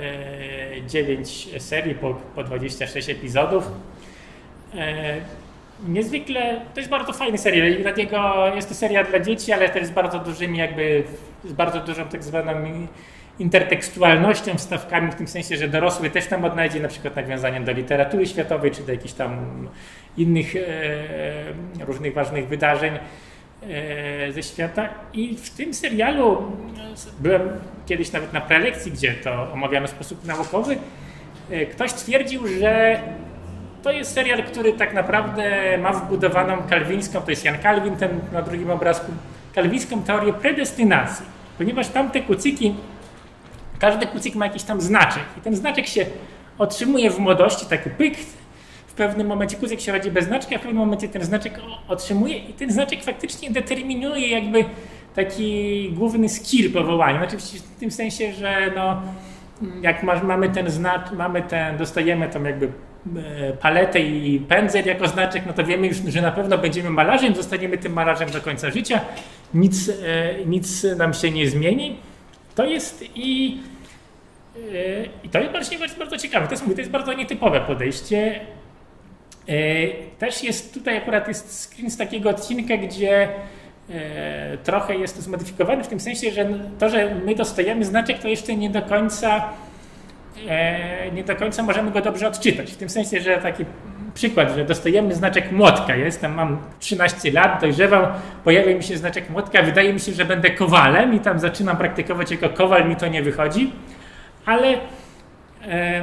dziewięć serii po, po dwadzieścia sześć epizodów. E, niezwykle, to jest bardzo fajny serial i dlatego jest to serial dla dzieci, ale też z bardzo dużymi jakby, z bardzo dużą tak zwaną intertekstualnością, wstawkami w tym sensie, że dorosły też tam odnajdzie na przykład nawiązania do literatury światowej, czy do jakichś tam innych e, różnych ważnych wydarzeń ze świata. I w tym serialu byłem kiedyś nawet na prelekcji, gdzie to omawiano w sposób naukowy. Ktoś twierdził, że to jest serial, który tak naprawdę ma wbudowaną kalwińską, to jest Jan Kalwin, ten na drugim obrazku, kalwińską teorię predestynacji, ponieważ tamte kucyki, każdy kucyk ma jakiś tam znaczek i ten znaczek się otrzymuje w młodości, taki pyk. W pewnym momencie kucyk się rodzi bez znaczka, a w pewnym momencie ten znaczek otrzymuje i ten znaczek faktycznie determinuje jakby taki główny skill powołania. Oczywiście w tym sensie, że no, jak ma, mamy ten znacz, mamy ten, dostajemy tą jakby paletę i pędzel jako znaczek, no to wiemy już, że na pewno będziemy malarzem, zostaniemy tym malarzem do końca życia, nic, nic nam się nie zmieni. To jest i, i to jest bardzo, bardzo ciekawe, to jest, to jest bardzo nietypowe podejście. Też jest tutaj akurat jest screen z takiego odcinka, gdzie e, trochę jest to zmodyfikowany w tym sensie, że to, że my dostajemy znaczek, to jeszcze nie do końca e, nie do końca możemy go dobrze odczytać. W tym sensie, że taki przykład, że dostajemy znaczek młotka. Ja jestem, mam trzynaście lat, dojrzewam, pojawia mi się znaczek młotka, wydaje mi się, że będę kowalem i tam zaczynam praktykować jako kowal, mi to nie wychodzi, ale e,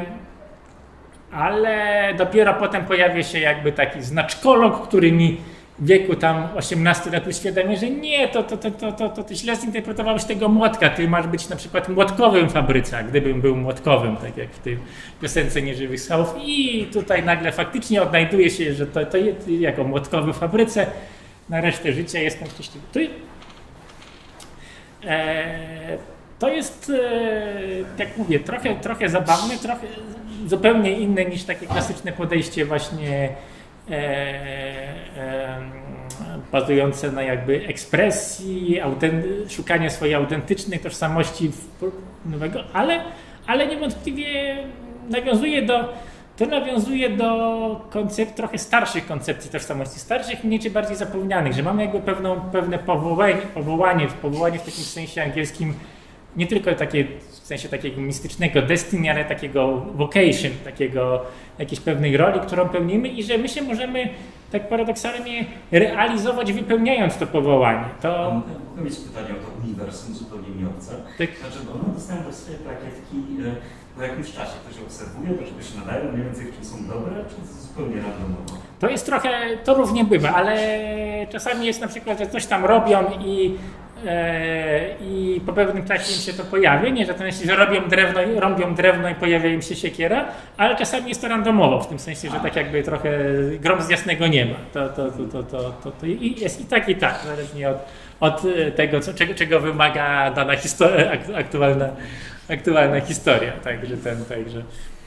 ale dopiero potem pojawia się jakby taki znaczkolog, który mi w wieku tam osiemnastu lat uświadamia, że nie, to, to, to, to, to, to ty źle zinterpretowałeś tego młotka, ty masz być na przykład młotkowym w fabryce, gdybym był młotkowym, tak jak w tej piosence Nieżywych Schałów i tutaj nagle faktycznie odnajduje się, że to, to jest jako młotkowy w fabryce, na resztę życia jestem szczęśliwy. To, e, to jest, e, jak mówię, trochę, trochę zabawne, trochę zupełnie inne niż takie klasyczne podejście właśnie e, e, bazujące na jakby ekspresji, autent- szukania swojej autentycznej tożsamości nowego, ale, ale niewątpliwie nawiązuje do, to nawiązuje do koncept, trochę starszych koncepcji tożsamości, starszych, mniej czy bardziej zapomnianych, że mamy jakby pewną, pewne powołanie, powołanie, powołanie w takim sensie angielskim nie tylko takie w sensie takiego mistycznego destiny, ale takiego vocation, takiego jakiejś pewnej roli, którą pełnimy i że my się możemy tak paradoksalnie realizować, wypełniając to powołanie. To... Mogę mieć pytanie o to uniwersum zupełnie mi obce. Tak. Znaczy, bo one dostają do swojej plakietki po jakimś czasie. Ktoś obserwuje, to żeby się nadają mniej więcej w czym są dobre, czy zupełnie randomowo? To jest trochę, to różnie bywa, ale czasami jest na przykład, że coś tam robią i i po pewnym czasie im się to pojawia, nie, że to znaczy, że robią drewno, robią drewno i pojawia im się siekiera, ale czasami jest to randomowo, w tym sensie, że tak jakby trochę grom z jasnego nieba. To, to, to, to, to, to, to jest i tak, i tak, zależnie od, od tego, co, czego, czego wymaga dana historia, aktualna, aktualna historia. Także ten, także.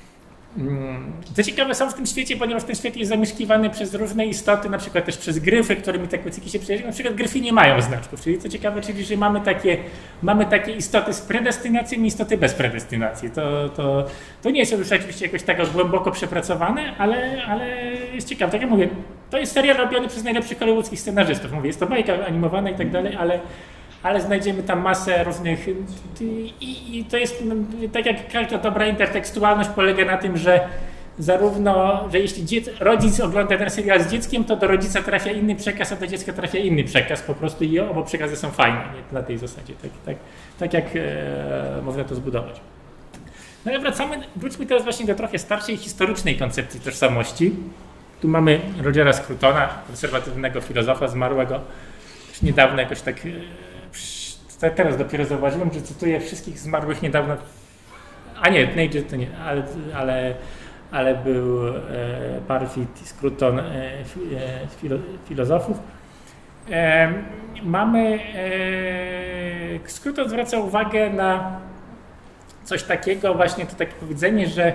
Co ciekawe, są w tym świecie, ponieważ ten świat jest zamieszkiwany przez różne istoty, na przykład też przez gryfy, którymi te kucyki się przejeżdżają. Na przykład gryfy nie mają znaczków, czyli co ciekawe, czyli że mamy takie, mamy takie istoty z predestynacją i istoty bez predestynacji. To, to, to nie jest już oczywiście jakoś tak głęboko przepracowane, ale, ale jest ciekawe. Tak jak mówię, to jest serial robiony przez najlepszych hollywoodzkich scenarzystów. Mówię, jest to bajka animowana i tak dalej, ale ale znajdziemy tam masę różnych i, i to jest, tak jak każda dobra intertekstualność polega na tym, że zarówno, że jeśli dziec, rodzic ogląda ten serial z dzieckiem, to do rodzica trafia inny przekaz, a do dziecka trafia inny przekaz po prostu i oba przekazy są fajne, nie? Na tej zasadzie, tak, tak, tak jak e, można to zbudować. No ale wracamy, wróćmy teraz właśnie do trochę starszej historycznej koncepcji tożsamości. Tu mamy Rogera Scrutona, konserwatywnego filozofa zmarłego już niedawno jakoś tak. Teraz dopiero zauważyłem, że cytuję wszystkich zmarłych niedawno. A nie, Nage to nie, ale, ale, ale był e, Parfit i Scruton e, filo, filozofów. E, mamy. E, Scruton zwraca uwagę na coś takiego, właśnie to takie powiedzenie, że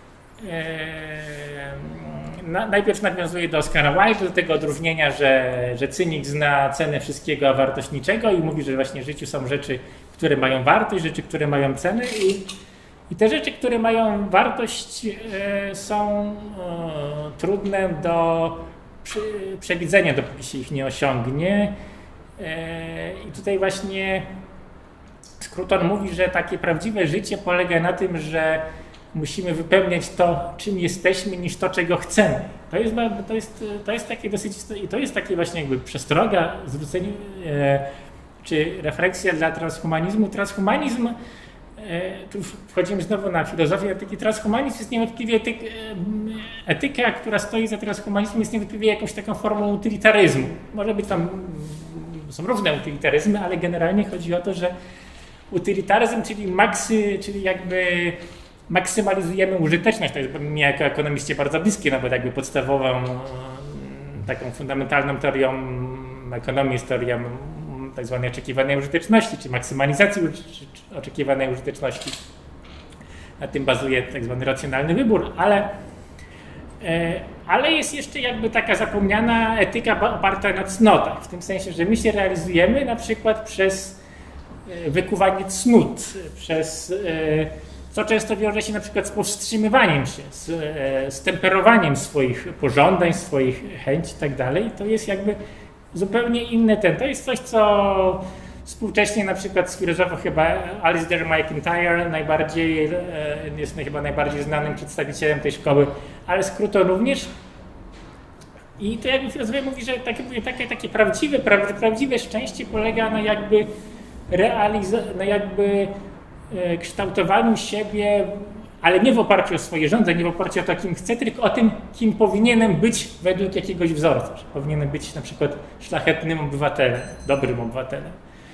e, na, najpierw nawiązuje do Oscara Wilde, do tego odróżnienia, że, że cynik zna cenę wszystkiego, a wartość niczego i mówi, że właśnie w życiu są rzeczy, które mają wartość, rzeczy, które mają cenę i, i te rzeczy, które mają wartość e, są e, trudne do przy, przewidzenia, dopóki się ich nie osiągnie. E, I tutaj właśnie Scruton mówi, że takie prawdziwe życie polega na tym, że musimy wypełniać to, czym jesteśmy, niż to, czego chcemy. To jest, to jest, to jest takie dosyć, i to jest takie właśnie jakby przestroga, zwrócenie, e, czy refleksja dla transhumanizmu. Transhumanizm, e, tu wchodzimy znowu na filozofię etyki, transhumanizm jest niewątpliwie etyk, e, etyka, która stoi za transhumanizmem, jest niewątpliwie jakąś taką formą utylitaryzmu. Może być tam, są różne utylitaryzmy, ale generalnie chodzi o to, że utylitaryzm, czyli maksy, czyli jakby maksymalizujemy użyteczność, to jest mi jako ekonomiście bardzo bliskie, no bo jakby podstawową, taką fundamentalną teorią ekonomii jest teoria tak zwanej oczekiwanej użyteczności, czy maksymalizacji oczekiwanej użyteczności. Na tym bazuje tak zwany racjonalny wybór, ale, ale jest jeszcze jakby taka zapomniana etyka oparta na cnotach, w tym sensie, że my się realizujemy na przykład przez wykuwanie cnót, przez co często wiąże się na przykład z powstrzymywaniem się, z, z temperowaniem swoich pożądań, swoich chęci i tak dalej. To jest jakby zupełnie inny ten. To jest coś, co współcześnie na przykład z filozofów chyba Alasdair MacIntyre najbardziej, jest chyba najbardziej znanym przedstawicielem tej szkoły, ale Scruton również. I to jakby filozofia mówi, że takie, takie, takie prawdziwe, prawdziwe szczęście polega na jakby realizacji, na jakby kształtowaniu siebie, ale nie w oparciu o swoje żądze, nie w oparciu o to, kim chcę, tylko o tym, kim powinienem być według jakiegoś wzorca. Że powinienem być na przykład szlachetnym obywatelem, dobrym obywatelem.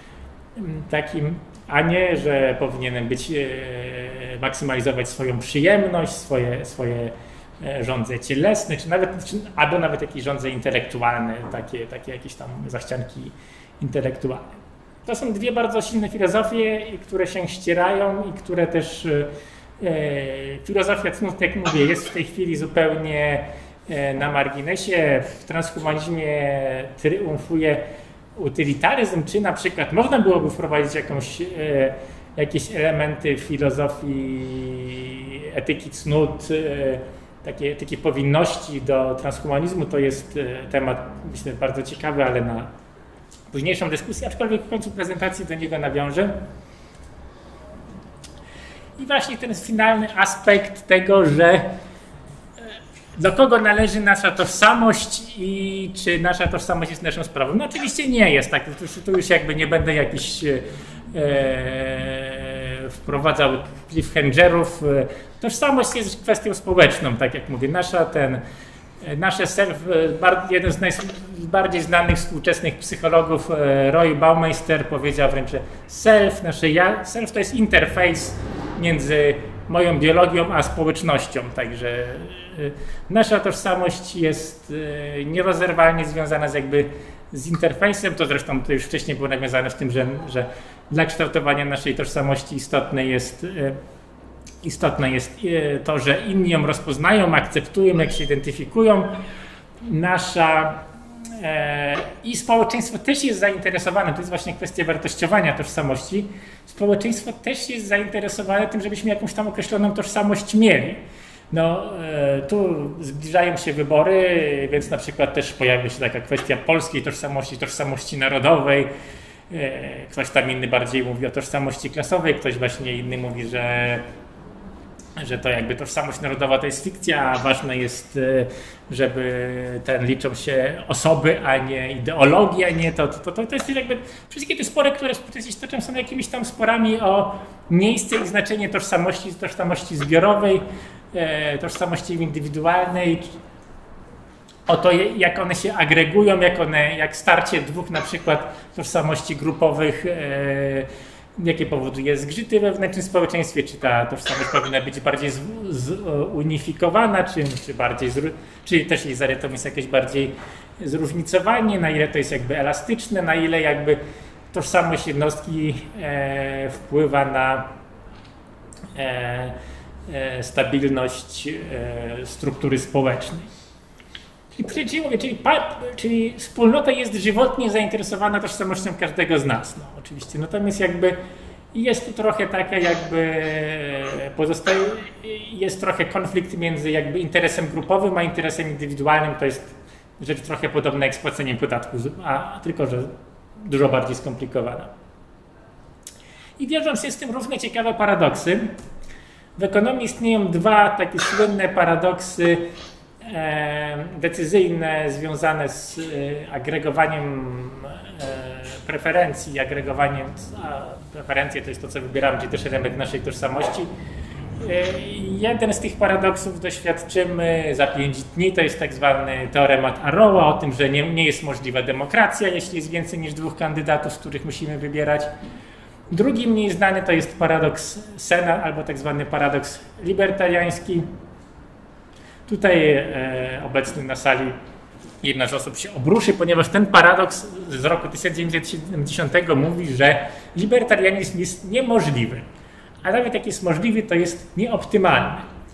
Takim, a nie, że powinienem być, e, maksymalizować swoją przyjemność, swoje, swoje żądze cielesne, czy nawet, czy, albo nawet jakieś żądze intelektualne, takie, takie jakieś tam zachcianki intelektualne. To są dwie bardzo silne filozofie, które się ścierają i które też e, filozofia cnót, jak mówię, jest w tej chwili zupełnie e, na marginesie. W transhumanizmie triumfuje utylitaryzm, czy na przykład można byłoby wprowadzić jakąś, e, jakieś elementy filozofii etyki cnót, e, takie etyki powinności do transhumanizmu. To jest e, temat, myślę, bardzo ciekawy, ale na późniejszą dyskusję, aczkolwiek w końcu prezentacji do niego nawiążę. i właśnie ten finalny aspekt tego, że do kogo należy nasza tożsamość i czy nasza tożsamość jest naszą sprawą. No oczywiście nie jest tak, tu już jakby nie będę jakiś e, wprowadzał cliffhangerów. Tożsamość jest kwestią społeczną, tak jak mówię. Nasza ten, nasze self, jeden z najbardziej znanych współczesnych psychologów, Roy Baumeister, powiedział wręcz, że self, nasze ja, self to jest interfejs między moją biologią a społecznością, także nasza tożsamość jest nierozerwalnie związana z jakby z interfejsem, to zresztą to już wcześniej było nawiązane w tym, że, że dla kształtowania naszej tożsamości istotne jest, istotne jest to, że inni ją rozpoznają, akceptują, jak się identyfikują. Nasza e, i społeczeństwo też jest zainteresowane, to jest właśnie kwestia wartościowania tożsamości, społeczeństwo też jest zainteresowane tym, żebyśmy jakąś tam określoną tożsamość mieli. No, e, tu zbliżają się wybory, więc na przykład też pojawia się taka kwestia polskiej tożsamości, tożsamości narodowej. E, ktoś tam inny bardziej mówi o tożsamości klasowej, ktoś właśnie inny mówi, że, że to jakby tożsamość narodowa to jest fikcja, a ważne jest, żeby ten liczą się osoby, a nie ideologia, nie to, to, to, to jest jakby wszystkie te spory, które się toczą, są jakimiś tam sporami o miejsce i znaczenie tożsamości, tożsamości zbiorowej, tożsamości indywidualnej, o to, jak one się agregują, jak one, jak starcie dwóch na przykład tożsamości grupowych, e, jakie powoduje zgrzyty we wewnętrznym społeczeństwie, czy ta tożsamość powinna być bardziej z, z, unifikowana, czy, czy bardziej, zru, czy też jej zarytą jest jakieś bardziej zróżnicowanie, na ile to jest jakby elastyczne, na ile jakby tożsamość jednostki e, wpływa na e, stabilność e, struktury społecznej. Czyli, mówię, czyli, czyli wspólnota jest żywotnie zainteresowana tożsamością każdego z nas. No, oczywiście. Natomiast jakby jest tu trochę taka jakby pozostaje, jest trochę konflikt między jakby interesem grupowym a interesem indywidualnym. To jest rzecz trochę podobna jak z płaceniem podatku, a tylko że dużo bardziej skomplikowana. I wiążą się z tym różne ciekawe paradoksy. W ekonomii istnieją dwa takie słynne paradoksy e, decyzyjne związane z e, agregowaniem e, preferencji, agregowaniem, a preferencje to jest to, co wybieramy, czyli też element naszej tożsamości. E, jeden z tych paradoksów doświadczymy za pięć dni, to jest tak zwany teoremat Arrowa, o tym, że nie, nie jest możliwa demokracja, jeśli jest więcej niż dwóch kandydatów, z których musimy wybierać. Drugi mniej znany to jest paradoks Sena, albo tak zwany paradoks libertariański. Tutaj e, obecny na sali jedna z osób się obruszy, ponieważ ten paradoks z roku tysiąc dziewięćset siedemdziesiątego mówi, że libertarianizm jest niemożliwy, a nawet jak jest możliwy, to jest nieoptymalny.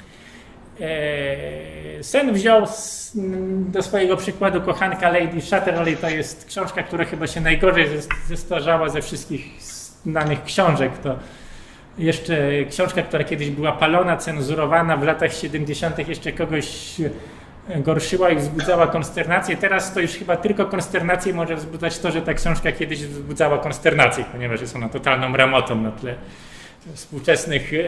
E, Sen wziął z, do swojego przykładu kochanka Lady Chatterley, to jest książka, która chyba się najgorzej zestarzała ze wszystkich znanych książek. To jeszcze książka, która kiedyś była palona, cenzurowana w latach siedemdziesiątych jeszcze kogoś gorszyła i wzbudzała konsternację. Teraz to już chyba tylko konsternację może wzbudzać to, że ta książka kiedyś wzbudzała konsternację, ponieważ jest ona totalną ramotą na tle współczesnych e,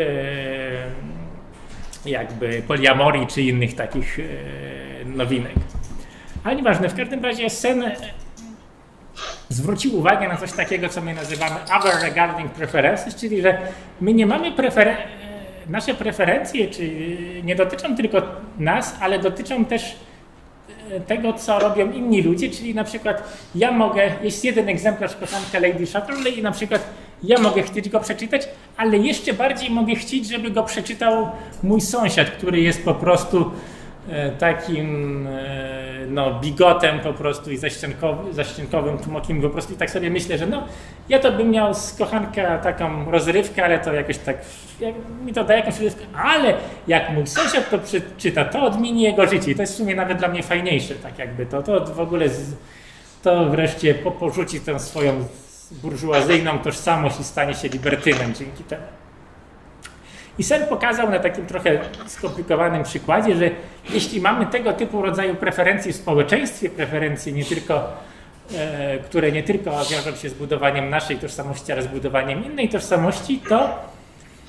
jakby poliamorii czy innych takich e, nowinek. Ale nieważne, w każdym razie Sen zwrócił uwagę na coś takiego, co my nazywamy other regarding preferences, czyli że my nie mamy preferen- nasze preferencje, czy nie dotyczą tylko nas, ale dotyczą też tego, co robią inni ludzie, czyli na przykład ja mogę, jest jeden egzemplarz kochanka Lady Chatterley i na przykład ja mogę chcieć go przeczytać, ale jeszcze bardziej mogę chcieć, żeby go przeczytał mój sąsiad, który jest po prostu takim no, bigotem po prostu i zaściankowym, zaściankowym tłokiem po prostu i tak sobie myślę, że no ja to bym miał z kochanka taką rozrywkę, ale to jakoś tak jak, mi to da jakąś rozrywkę, ale jak mój sąsiad to przeczyta, to odmieni jego życie i to jest w sumie nawet dla mnie fajniejsze, tak jakby to, to w ogóle z, to wreszcie po, porzuci tę swoją burżuazyjną tożsamość i stanie się libertynem dzięki temu. I Sen pokazał na takim trochę skomplikowanym przykładzie, że jeśli mamy tego typu rodzaju preferencje w społeczeństwie, preferencje nie tylko, e, które nie tylko wiążą się z budowaniem naszej tożsamości, ale z budowaniem innej tożsamości, to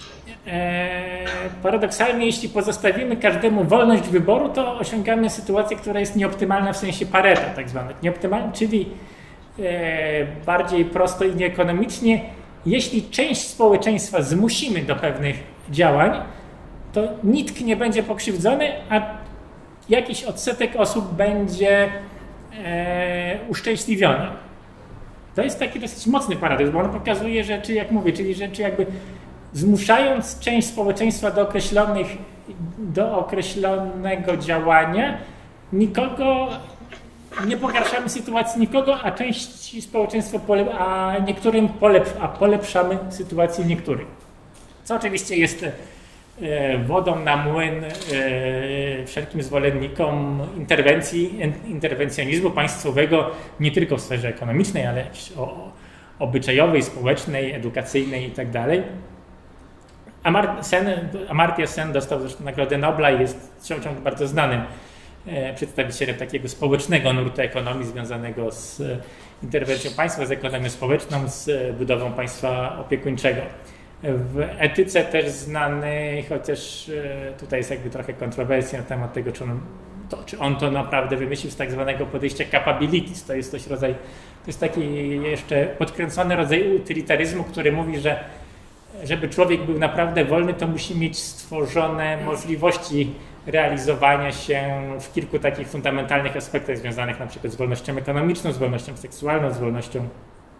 paradoksalnie, jeśli pozostawimy każdemu wolność wyboru, to osiągamy sytuację, która jest nieoptymalna w sensie Pareta tak zwane. Nieoptymalna, czyli bardziej prosto i nieekonomicznie, jeśli część społeczeństwa zmusimy do pewnych działań, to nikt nie będzie pokrzywdzony, a jakiś odsetek osób będzie e, uszczęśliwiony. To jest taki dosyć mocny paradoks, bo on pokazuje, że, czy jak mówię, czyli że czy jakby zmuszając część społeczeństwa do określonych, do określonego działania, nikogo nie pogarszamy sytuacji nikogo, a części społeczeństwa polep- a niektórym polep- a polepszamy sytuację niektórych. Co oczywiście jest e, wodą na młyn e, wszelkim zwolennikom interwencji, interwencjonizmu państwowego, nie tylko w sferze ekonomicznej, ale o, obyczajowej, społecznej, edukacyjnej itd. Amar- Sen, Amartya Sen dostał zresztą Nagrodę Nobla i jest ciągle bardzo znanym przedstawicielem takiego społecznego nurtu ekonomii związanego z interwencją państwa, z ekonomią społeczną, z budową państwa opiekuńczego. W etyce też znany, chociaż tutaj jest jakby trochę kontrowersja na temat tego, czy on to, czy on to naprawdę wymyślił z tak zwanego podejścia capabilities. To jest coś rodzaj, to jest taki jeszcze podkręcony rodzaj utylitaryzmu, który mówi, że żeby człowiek był naprawdę wolny, to musi mieć stworzone możliwości realizowania się w kilku takich fundamentalnych aspektach związanych na przykład z wolnością ekonomiczną, z wolnością seksualną, z wolnością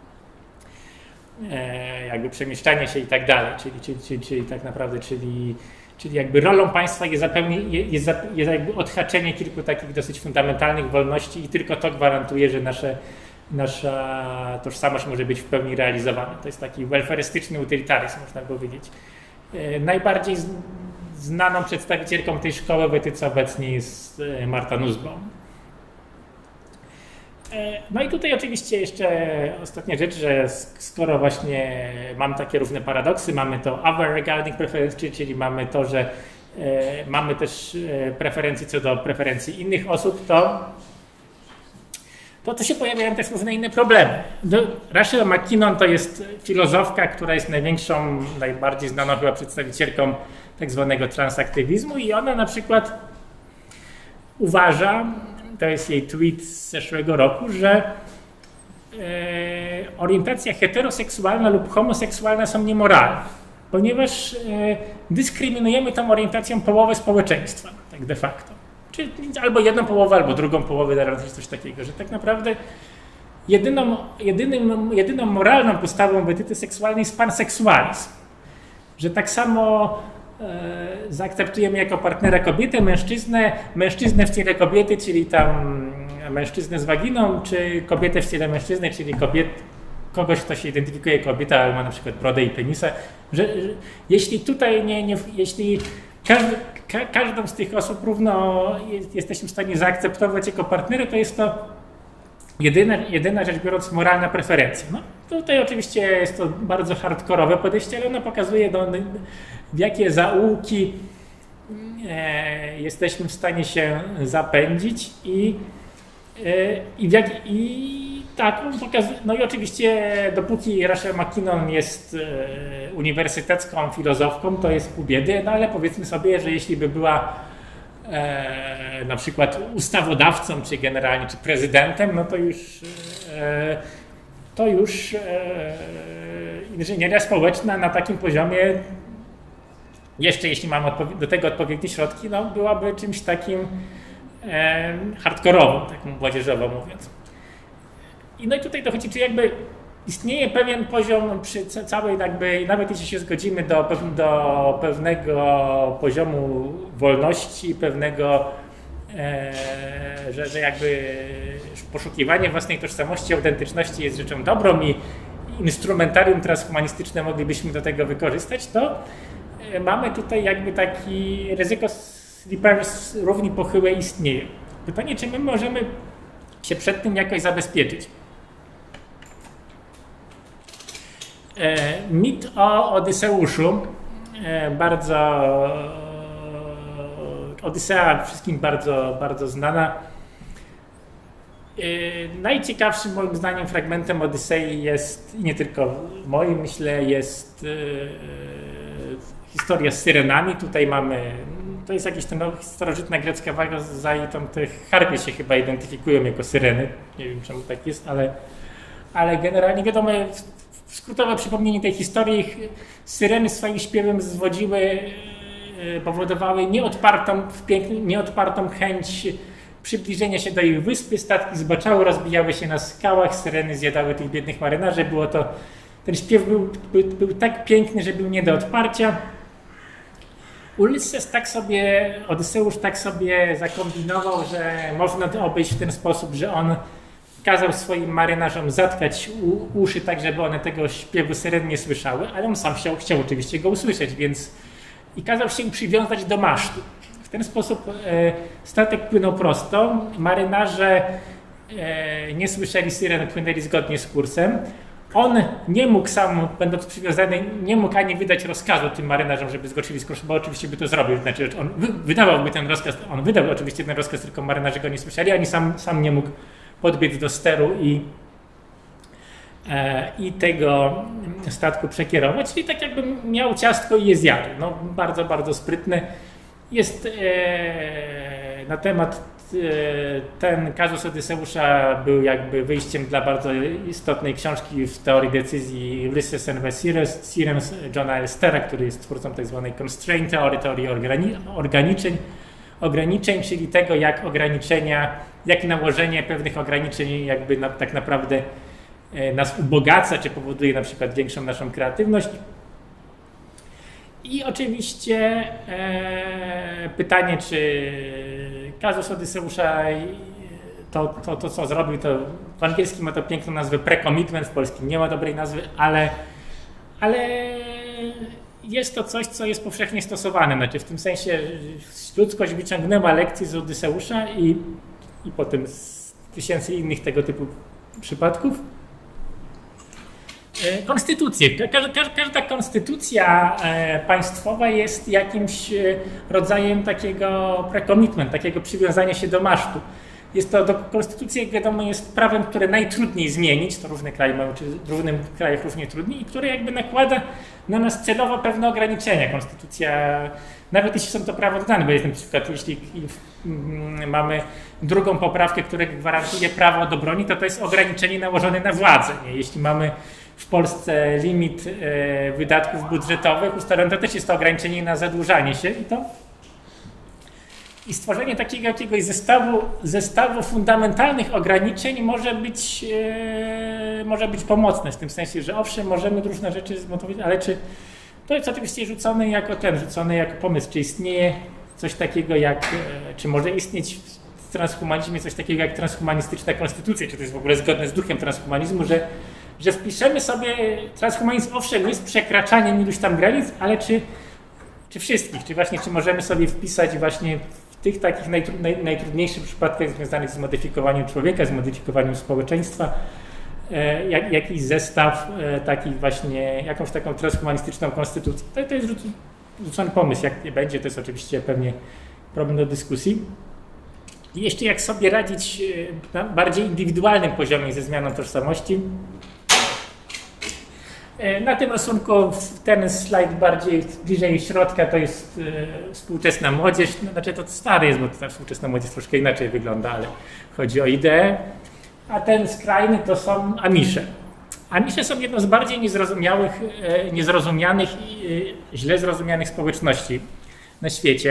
e, jakby przemieszczania się i tak dalej. Czyli, czyli, czyli, czyli tak naprawdę, czyli, czyli jakby rolą państwa jest, zapełni, jest, jest jakby odhaczenie kilku takich dosyć fundamentalnych wolności i tylko to gwarantuje, że nasze, nasza tożsamość może być w pełni realizowana. To jest taki welfarystyczny utylitaryzm, można powiedzieć. E, najbardziej z, znaną przedstawicielką tej szkoły w etyce obecnie jest Martha Nussbaum. No i tutaj oczywiście jeszcze ostatnia rzecz, że skoro właśnie mamy takie różne paradoksy, mamy to other regarding preference, czyli mamy to, że mamy też preferencje co do preferencji innych osób, to to, to się pojawiają też różne inne problemy. Rachel McKinnon to jest filozofka, która jest największą, najbardziej znaną chyba przedstawicielką tak zwanego transaktywizmu i ona na przykład uważa, to jest jej tweet z zeszłego roku, że e, orientacja heteroseksualna lub homoseksualna są niemoralne, ponieważ e, dyskryminujemy tą orientacją połowę społeczeństwa, tak de facto. Czyli albo jedną połowę, albo drugą połowę, czy coś takiego, że tak naprawdę jedyną, jedynym, jedyną moralną postawą w etyce seksualnej jest panseksualizm. Że tak samo e, zaakceptujemy jako partnera kobietę, mężczyznę, mężczyznę w ciele kobiety, czyli tam mężczyznę z waginą, czy kobietę w ciele mężczyzny, czyli kobiet, kogoś, kto się identyfikuje jako kobieta, ale ma na przykład brodę i penisa. Że, że jeśli tutaj nie, nie jeśli każdy, ka, każdą z tych osób równo jest, jesteśmy w stanie zaakceptować jako partnera, to jest to jedyna, jedyna rzecz biorąc moralna preferencja. No, tutaj oczywiście jest to bardzo hardkorowe podejście, ale ono pokazuje, no, w jakie zaułki e, jesteśmy w stanie się zapędzić i, e, i, w jak, i tak, on pokazuje, no i oczywiście dopóki Rachel McKinnon jest e, uniwersytecką filozofką, to jest pół biedy, no ale powiedzmy sobie, że jeśli by była e, na przykład ustawodawcą, czy generalnie, czy prezydentem, no to już e, to już e, inżynieria społeczna na takim poziomie, jeszcze jeśli mamy do tego odpowiednie środki, no byłaby czymś takim e, hardkorowym, tak młodzieżowo mówiąc. I no i tutaj dochodzi, czy jakby istnieje pewien poziom przy całej jakby, nawet jeśli się zgodzimy do, do pewnego poziomu wolności, pewnego, e, że, że jakby poszukiwanie własnej tożsamości, autentyczności jest rzeczą dobrą i instrumentarium transhumanistyczne moglibyśmy do tego wykorzystać, to mamy tutaj jakby taki ryzyko slippery równi pochyłe istnieje. Pytanie, czy my możemy się przed tym jakoś zabezpieczyć? E, mit o Odyseuszu, e, bardzo Odysea wszystkim bardzo, bardzo znana. E, najciekawszym moim zdaniem fragmentem Odysei jest, i nie tylko moim, myślę, jest e, historia z syrenami. Tutaj mamy, to jest jakieś tam starożytna grecka waga i tam te harpie się chyba identyfikują jako syreny. Nie wiem czemu tak jest, ale, ale generalnie wiadomo, skrótowe przypomnienie tej historii, syreny swoim śpiewem zwodziły, powodowały nieodpartą, nieodpartą chęć przybliżenia się do ich wyspy, statki zbaczały, rozbijały się na skałach, syreny zjadały tych biednych marynarzy. Było to, ten śpiew był, był, był tak piękny, że był nie do odparcia. Ulysses tak sobie, Odyseusz tak sobie zakombinował, że można to obejść w ten sposób, że on kazał swoim marynarzom zatkać u, uszy tak, żeby one tego śpiewu syren nie słyszały, ale on sam chciał, chciał oczywiście go usłyszeć, więc i kazał się przywiązać do masztu. W ten sposób e, statek płynął prosto, marynarze e, nie słyszeli syren, płynęli zgodnie z kursem. On nie mógł sam, będąc przywiązany, nie mógł ani wydać rozkazu tym marynarzom, żeby zgoczyli z kursu, bo oczywiście by to zrobił. Znaczy, on wydawałby ten rozkaz, on wydał oczywiście ten rozkaz, tylko marynarze go nie słyszeli, ani sam, sam nie mógł podbiec do steru i, e, i tego statku przekierować. Czyli tak jakby miał ciastko i je zjadł. No, bardzo, bardzo sprytny. Jest e, na temat e, ten kazus Odyseusza był jakby wyjściem dla bardzo istotnej książki w teorii decyzji Ulysses and the Sirens Johna Elstera, który jest twórcą tak zwanej constraint teorii, teorii organi ograniczeń, ograniczeń, czyli tego, jak ograniczenia, jak nałożenie pewnych ograniczeń jakby na, tak naprawdę e, nas ubogaca, czy powoduje na przykład większą naszą kreatywność. I oczywiście e, pytanie, czy kazus Odyseusza, to, to, to co zrobił, to w angielskim ma to piękną nazwę pre-commitment, w polskim nie ma dobrej nazwy, ale, ale jest to coś, co jest powszechnie stosowane. Znaczy w tym sensie ludzkość wyciągnęła lekcje z Odyseusza i, i potem z tysięcy innych tego typu przypadków. Konstytucje. Każda, każda konstytucja państwowa jest jakimś rodzajem takiego pre-commitment, takiego przywiązania się do masztu. Jest to, do konstytucji, jak wiadomo, jest prawem, które najtrudniej zmienić, to różne kraje mają, czy w różnych krajach równie trudniej, i które jakby nakłada na nas celowo pewne ograniczenia. Konstytucja, nawet jeśli są to prawodawne, bo jest na przykład, jeśli mamy drugą poprawkę, która gwarantuje prawo do broni, to to jest ograniczenie nałożone na władzę. Nie? Jeśli mamy w Polsce limit e, wydatków budżetowych ustalony, to też jest to ograniczenie na zadłużanie się i to i stworzenie takiego jakiegoś zestawu, zestawu fundamentalnych ograniczeń może być, e, może być pomocne w tym sensie, że owszem, możemy różne rzeczy zmontować, ale czy to jest oczywiście rzucone jako ten, rzucone jako pomysł, czy istnieje coś takiego jak, e, czy może istnieć w transhumanizmie coś takiego jak transhumanistyczna konstytucja, czy to jest w ogóle zgodne z duchem transhumanizmu, że że wpiszemy sobie, transhumanizm owszem jest przekraczaniem iluś tam granic, ale czy, czy wszystkich, czy właśnie czy możemy sobie wpisać właśnie w tych takich najtru, naj, najtrudniejszych przypadkach związanych z modyfikowaniem człowieka, z modyfikowaniem społeczeństwa, e, jak, jakiś zestaw e, takich właśnie, jakąś taką transhumanistyczną konstytucję. To, to jest rzucony pomysł, jak nie będzie, to jest oczywiście pewnie problem do dyskusji. I jeszcze jak sobie radzić na bardziej indywidualnym poziomie ze zmianą tożsamości. Na tym rysunku ten slajd bardziej bliżej środka to jest e, współczesna młodzież, znaczy to stary jest, bo ta współczesna młodzież troszkę inaczej wygląda, ale chodzi o ideę. A ten skrajny to są Amisze. Amisze są jedną z bardziej niezrozumiałych, e, niezrozumianych i e, źle zrozumianych społeczności na świecie.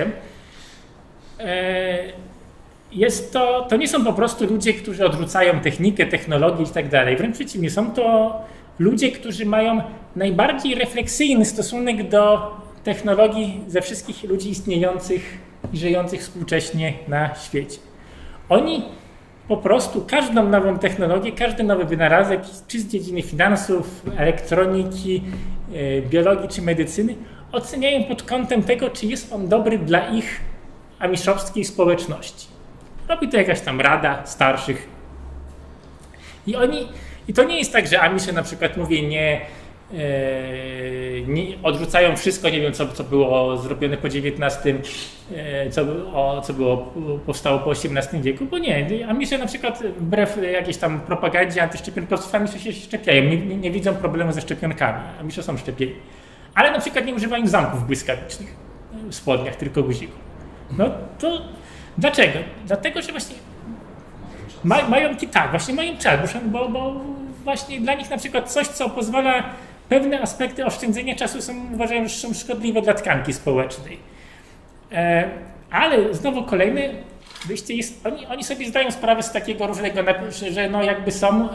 E, jest to, to nie są po prostu ludzie, którzy odrzucają technikę, technologię i tak dalej. Wręcz przeciwnie, są to ludzie, którzy mają najbardziej refleksyjny stosunek do technologii ze wszystkich ludzi istniejących i żyjących współcześnie na świecie. Oni po prostu każdą nową technologię, każdy nowy wynalazek, czy z dziedziny finansów, elektroniki, biologii czy medycyny, oceniają pod kątem tego, czy jest on dobry dla ich amiszowskiej społeczności. Robi to jakaś tam rada starszych. I oni I to nie jest tak, że Amisze na przykład, mówię, nie, e, nie odrzucają wszystko, nie wiem, co, co było zrobione po dziewiętnastym, e, co, o, co było, powstało po osiemnastym wieku, bo nie. Amisze na przykład wbrew jakiejś tam propagandzie antyszczepionkowców, Amisze się szczepiają, nie, nie, nie widzą problemu ze szczepionkami. Amisze są szczepieni. ale na przykład nie używają zamków błyskawicznych w spodniach, tylko guzików. No to dlaczego? Dlatego, że właśnie ma, mają tak, właśnie mają czas, bo, bo właśnie dla nich na przykład coś, co pozwala pewne aspekty oszczędzenia czasu są, uważają, że są szkodliwe dla tkanki społecznej. E, ale znowu kolejny wyjście jest, oni, oni sobie zdają sprawę z takiego różnego, że no jakby są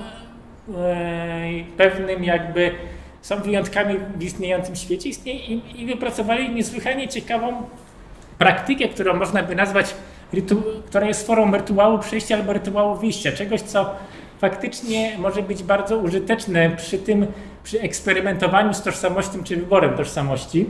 e, pewnym jakby, są wyjątkami w istniejącym świecie i, i wypracowali niesłychanie ciekawą praktykę, którą można by nazwać, rytu, która jest formą rytuału przejścia albo rytuału wyjścia, czegoś, co faktycznie może być bardzo użyteczne przy tym, przy eksperymentowaniu z tożsamością czy wyborem tożsamości.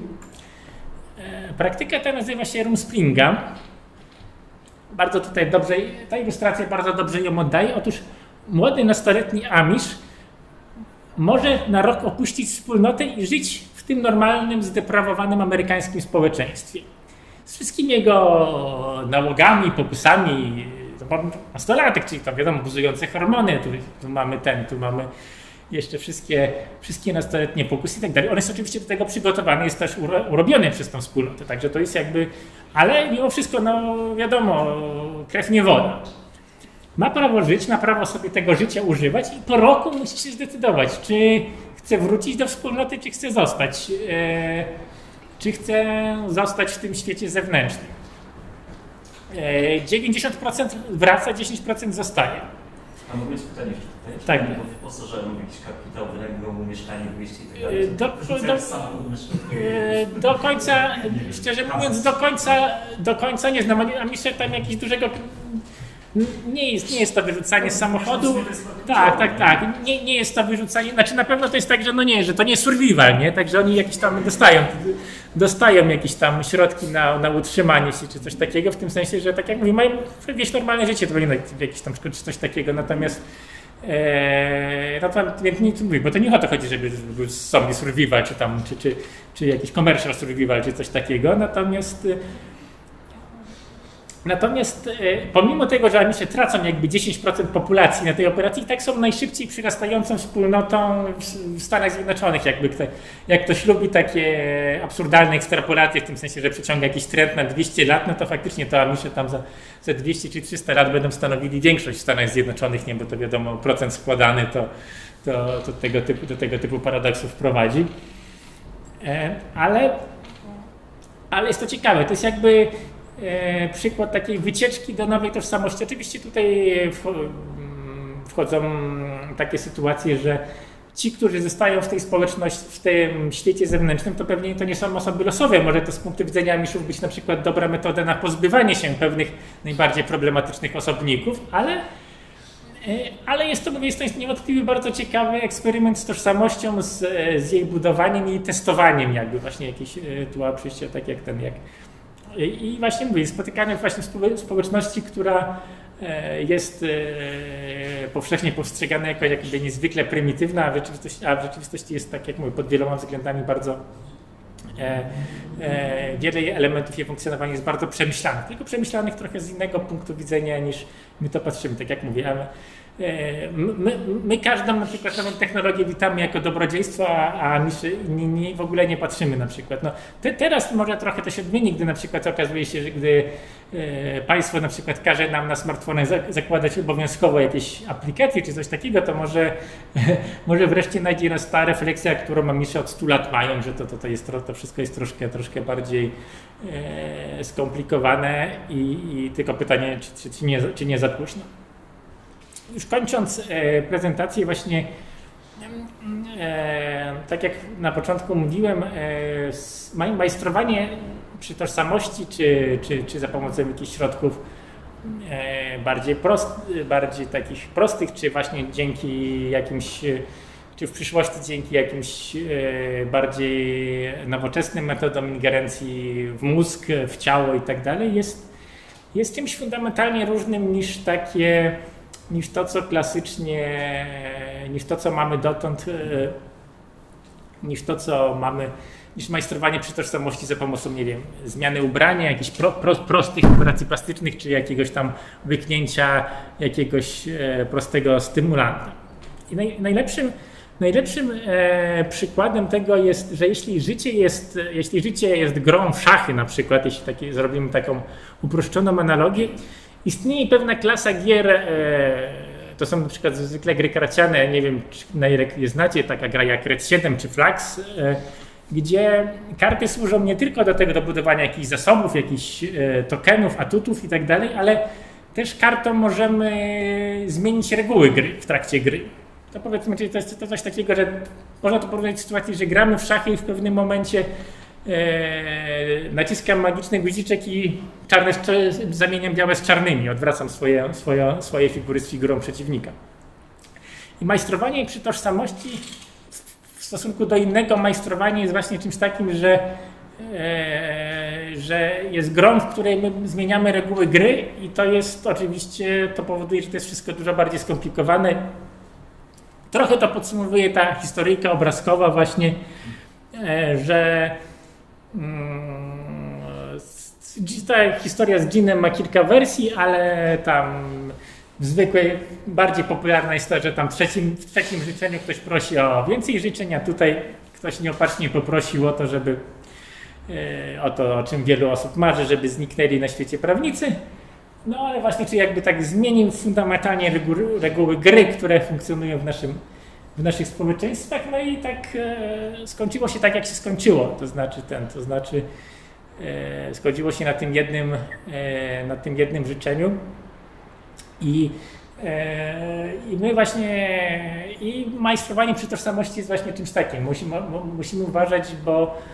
Praktyka ta nazywa się Rumspringa. Bardzo tutaj dobrze, ta ilustracja bardzo dobrze ją oddaje. Otóż młody nastoletni Amish może na rok opuścić wspólnotę i żyć w tym normalnym, zdeprawowanym amerykańskim społeczeństwie. Z wszystkimi jego nałogami, pokusami, nastolatek, czyli tam wiadomo, buzujące hormony, tu, tu mamy ten, tu mamy jeszcze wszystkie, wszystkie nastoletnie pokusy i tak dalej. On jest oczywiście do tego przygotowany, jest też uro, urobiony przez tą wspólnotę, także to jest jakby, ale mimo wszystko, no wiadomo, krew nie woda. Ma prawo żyć, ma prawo sobie tego życia używać i po roku musi się zdecydować, czy chce wrócić do wspólnoty, czy chce zostać, e, czy chce zostać w tym świecie zewnętrznym. E, dziewięćdziesiąt procent wraca, dziesięć procent zostaje. A mogę mieć pytanie jeszcze tutaj? Tak. Nie, bo pasażer mówi jakiś kapitał, wynagrodzą mu mieszkanie, wyjście i tak dalej. Do, do, do końca, szczerze mówiąc, do końca, do końca nie znam, a myślę, tam jakiegoś dużego... Nie jest, nie jest to wyrzucanie z samochodu. Tak, tak, tak. Nie, nie jest to wyrzucanie. Znaczy na pewno to jest tak, że no nie, że to nie jest survival, nie? Także oni jakieś tam dostają, dostają jakieś tam środki na, na utrzymanie się czy coś takiego, w tym sensie, że tak jak mówię, mają wieść normalne życie, to powinno jakieś tam czy coś takiego, natomiast e, no to więc nic mówię, bo to nie o to chodzi, żeby był zombie survival, czy tam, czy, czy, czy jakiś commercial survival, czy coś takiego, natomiast Natomiast e, pomimo tego, że oni się tracą jakby dziesięć procent populacji na tej operacji, i tak są najszybciej przyrastającą wspólnotą w, w Stanach Zjednoczonych. Jakby kto, jak ktoś lubi takie absurdalne ekstrapolacje, w tym sensie, że przeciąga jakiś trend na dwieście lat, no to faktycznie to Amisze tam za, za dwieście czy trzysta lat będą stanowili większość w Stanach Zjednoczonych, nie, bo to wiadomo, procent składany to, to, to tego typu, do tego typu paradoksów prowadzi. E, ale, ale jest to ciekawe, to jest jakby E, przykład takiej wycieczki do nowej tożsamości. Oczywiście tutaj wchodzą takie sytuacje, że ci, którzy zostają w tej społeczności, w tym świecie zewnętrznym, to pewnie to nie są osoby losowe. Może to z punktu widzenia Amiszów być na przykład dobra metoda na pozbywanie się pewnych najbardziej problematycznych osobników, ale, ale jest to, mówię, to jest niewątpliwie bardzo ciekawy eksperyment z tożsamością, z, z jej budowaniem i testowaniem jakby właśnie jakieś rytuały przyjścia, tak jak ten, jak I właśnie mówię, spotykamy właśnie w społeczności, która jest powszechnie postrzegana jako jakby niezwykle prymitywna, a w rzeczywistości, a w rzeczywistości jest, tak jak mówię, pod wieloma względami bardzo e, e, wiele elementów jej funkcjonowania jest bardzo przemyślanych, tylko przemyślanych trochę z innego punktu widzenia niż my to patrzymy, tak jak mówię, ale My, my każdą na przykład nową technologię witamy jako dobrodziejstwo, a, a my nie, nie, w ogóle nie patrzymy na przykład. No, te, teraz może trochę to się odmieni, gdy na przykład okazuje się, że gdy e, państwo na przykład każe nam na smartfonach za, zakładać obowiązkowo jakieś aplikacje czy coś takiego, to może, może wreszcie najdzie nas ta refleksja, którą Amisze od stu lat mają, że to, to, to, jest, to wszystko jest troszkę, troszkę bardziej e, skomplikowane i, i tylko pytanie, czy, czy, czy, nie, czy nie za późno. Już kończąc e, prezentację właśnie, e, tak jak na początku mówiłem, e, majstrowanie przy tożsamości, czy, czy, czy za pomocą jakichś środków e, bardziej, prost, bardziej takich prostych, czy właśnie dzięki jakimś, czy w przyszłości dzięki jakimś e, bardziej nowoczesnym metodom ingerencji w mózg, w ciało i tak dalej, jest, jest czymś fundamentalnie różnym niż takie niż to, co klasycznie, niż to, co mamy dotąd, niż to, co mamy, niż majstrowanie przy tożsamości za pomocą, nie wiem, zmiany ubrania, jakichś pro, pro, prostych operacji plastycznych, czy jakiegoś tam łyknięcia jakiegoś prostego stymulanta. I naj, najlepszym, Najlepszym e, przykładem tego jest, że jeśli życie jest, jeśli życie jest grą w szachy na przykład, jeśli taki, zrobimy taką uproszczoną analogię, istnieje pewna klasa gier, e, to są na przykład zwykle gry karciane, nie wiem, czy na ile je znacie, taka gra jak Red siedem czy Flax, e, gdzie karty służą nie tylko do tego, do budowania jakichś zasobów, jakichś e, tokenów, atutów i tak dalej, ale też kartą możemy zmienić reguły gry w trakcie gry. To powiedzmy, czyli to jest to coś takiego, że można to porównać do sytuacji, że gramy w szachy i w pewnym momencie e, naciskam magiczny guziczek i czarne zamieniam białe z czarnymi, odwracam swoje, swoje, swoje figury z figurą przeciwnika. I majstrowanie przy tożsamości w stosunku do innego majstrowanie jest właśnie czymś takim, że, e, że jest grą, w której my zmieniamy reguły gry i to jest oczywiście, to powoduje, że to jest wszystko dużo bardziej skomplikowane. Trochę to podsumowuje ta historyjka obrazkowa właśnie, że ta historia z dżinem ma kilka wersji, ale tam w zwykłej, bardziej popularna jest to, że tam w trzecim, w trzecim życzeniu ktoś prosi o więcej życzeń, a tutaj ktoś nieopatrznie poprosił o to, żeby o to, o czym wielu osób marzy, żeby zniknęli na świecie prawnicy. No ale właśnie, czy jakby tak zmienił fundamentalnie reguły, reguły gry, które funkcjonują w, naszym, w naszych społeczeństwach, no i tak e, skończyło się tak, jak się skończyło, to znaczy ten, to znaczy e, skończyło się na tym jednym, e, na tym jednym życzeniu i, e, i my właśnie, i majstrowanie przy tożsamości jest właśnie czymś takim, musimy, musimy uważać, bo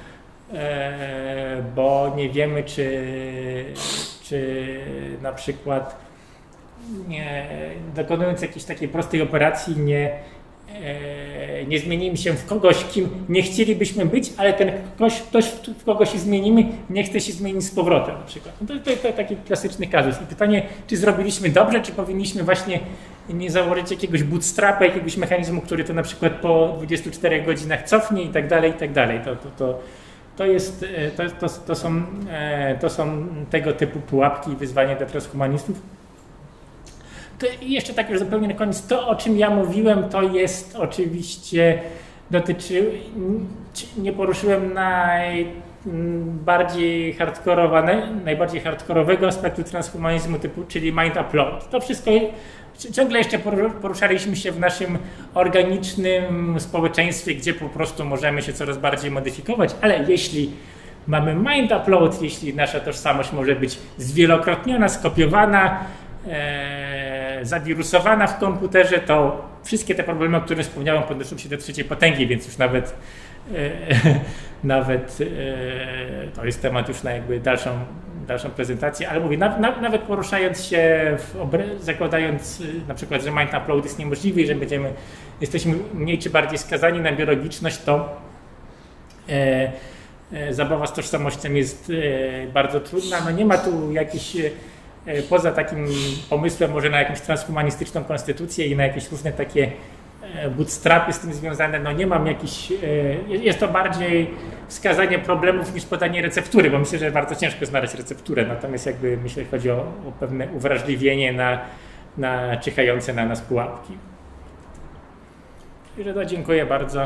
bo nie wiemy, czy, czy na przykład nie, dokonując jakiejś takiej prostej operacji nie, nie zmienimy się w kogoś, kim nie chcielibyśmy być, ale ten ktoś, ktoś w kogo się zmienimy, nie chce się zmienić z powrotem na przykład. No to, to, to taki klasyczny kazus. I pytanie, czy zrobiliśmy dobrze, czy powinniśmy właśnie nie założyć jakiegoś bootstrapa, jakiegoś mechanizmu, który to na przykład po dwudziestu czterech godzinach cofnie i tak dalej, i tak dalej. To, to, to, To, jest, to, to, to, są, to są tego typu pułapki i wyzwania dla transhumanistów. To i jeszcze tak już zupełnie na koniec, to o czym ja mówiłem, to jest oczywiście, dotyczy, nie poruszyłem najbardziej hardkorowane, najbardziej hardkorowego aspektu transhumanizmu typu, czyli mind upload. To wszystko ciągle jeszcze poruszaliśmy się w naszym organicznym społeczeństwie, gdzie po prostu możemy się coraz bardziej modyfikować, ale jeśli mamy mind upload, jeśli nasza tożsamość może być zwielokrotniona, skopiowana, e, zawirusowana w komputerze, to wszystkie te problemy, o których wspomniałem, podnoszą się do trzeciej potęgi, więc już nawet e, nawet e, to jest temat już na jakby dalszą dalszą prezentację, ale mówię, na, na, nawet poruszając się, w zakładając na przykład, że mind upload jest niemożliwy i że będziemy, jesteśmy mniej czy bardziej skazani na biologiczność, to e, e, zabawa z tożsamością jest e, bardzo trudna. No nie ma tu jakichś, e, poza takim pomysłem może na jakąś transhumanistyczną konstytucję i na jakieś różne takie bootstrapy z tym związane, no nie mam jakichś, jest to bardziej wskazanie problemów niż podanie receptury, bo myślę, że bardzo ciężko znaleźć recepturę, natomiast jakby myślę, że chodzi o, o pewne uwrażliwienie na, na czyhające na nas pułapki. I że to dziękuję bardzo.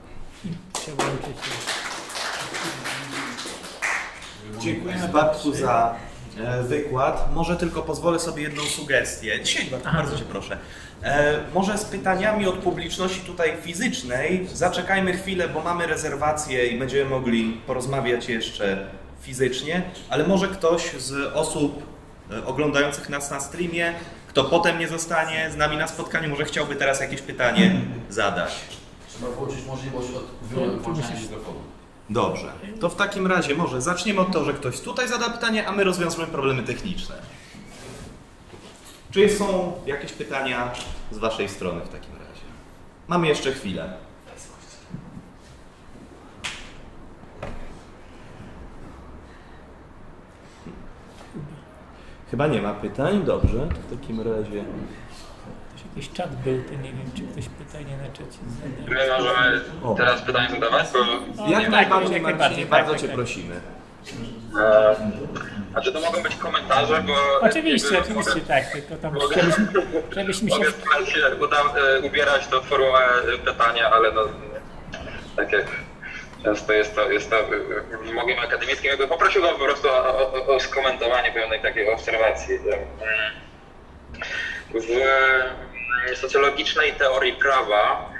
Dziękujemy Bartku za wykład. Może tylko pozwolę sobie jedną sugestię. Dzisiaj Bartku, bardzo Cię proszę. E, może z pytaniami od publiczności tutaj fizycznej zaczekajmy chwilę, bo mamy rezerwację i będziemy mogli porozmawiać jeszcze fizycznie, ale może ktoś z osób oglądających nas na streamie, kto potem nie zostanie z nami na spotkaniu, może chciałby teraz jakieś pytanie zadać. Trzeba włączyć możliwość wyłączenia mikrofonu. Dobrze, to w takim razie może zaczniemy od tego, że ktoś tutaj zada pytanie, a my rozwiązujemy problemy techniczne. Czy są jakieś pytania z Waszej strony w takim razie? Mamy jeszcze chwilę. Chyba nie ma pytań. Dobrze, w takim razie... Jakiś czat był, to nie wiem, czy ktoś pytanie na czacie zadał. My możemy teraz pytanie zadawać, bo... Jak tak, najbardziej, jak Marcinie, najbardziej, bardzo tak, Cię tak. prosimy. E, znaczy to mogą być komentarze, bo... Oczywiście, jakby, oczywiście mogę, tak, tylko tam mogę, żebyśmy, żebyśmy się... Mogę się uda, ubierać do formułę pytania, ale no, tak jak często jest to, jest to wymogiem akademickim, jakby poprosiłbym po prostu o, o, o skomentowanie pewnej takiej obserwacji. W socjologicznej teorii prawa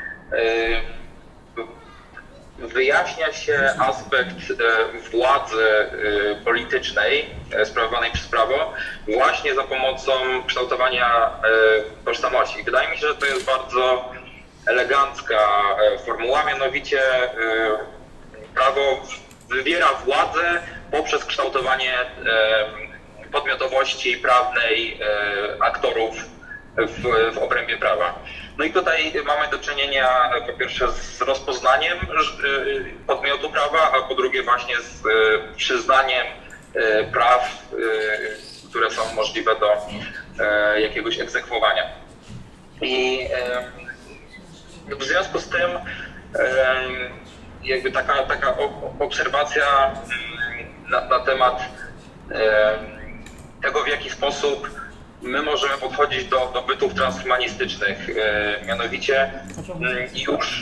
wyjaśnia się aspekt władzy politycznej sprawowanej przez prawo właśnie za pomocą kształtowania tożsamości. Wydaje mi się, że to jest bardzo elegancka formuła, mianowicie prawo wywiera władzę poprzez kształtowanie podmiotowości prawnej aktorów w, w obrębie prawa. No i tutaj mamy do czynienia po pierwsze z rozpoznaniem podmiotu prawa, a po drugie właśnie z przyznaniem praw, które są możliwe do jakiegoś egzekwowania. I w związku z tym jakby taka, taka obserwacja na, na temat tego, w jaki sposób my możemy podchodzić do, do bytów transhumanistycznych, e, mianowicie już...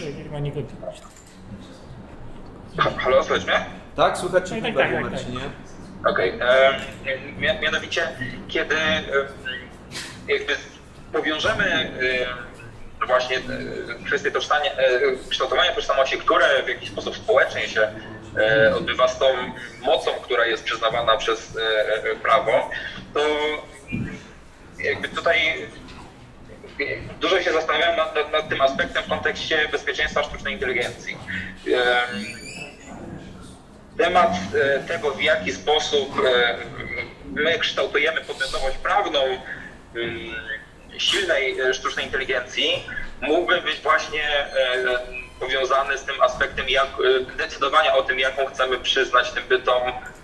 Halo, słychać mnie? Tak, słychać tak, cię tak, tak, Marcinie. Okej, okay. Mianowicie kiedy e, jakby powiążemy e, właśnie kwestię tożsamia, e, kształtowania tożsamości, które w jakiś sposób społecznie się e, odbywa z tą mocą, która jest przyznawana przez e, prawo, to jakby tutaj dużo się zastanawiam nad, nad, nad tym aspektem w kontekście bezpieczeństwa sztucznej inteligencji. Temat tego, w jaki sposób my kształtujemy podmiotowość prawną silnej sztucznej inteligencji, mógłby być właśnie powiązany z tym aspektem jak, decydowania o tym, jaką chcemy przyznać tym bytom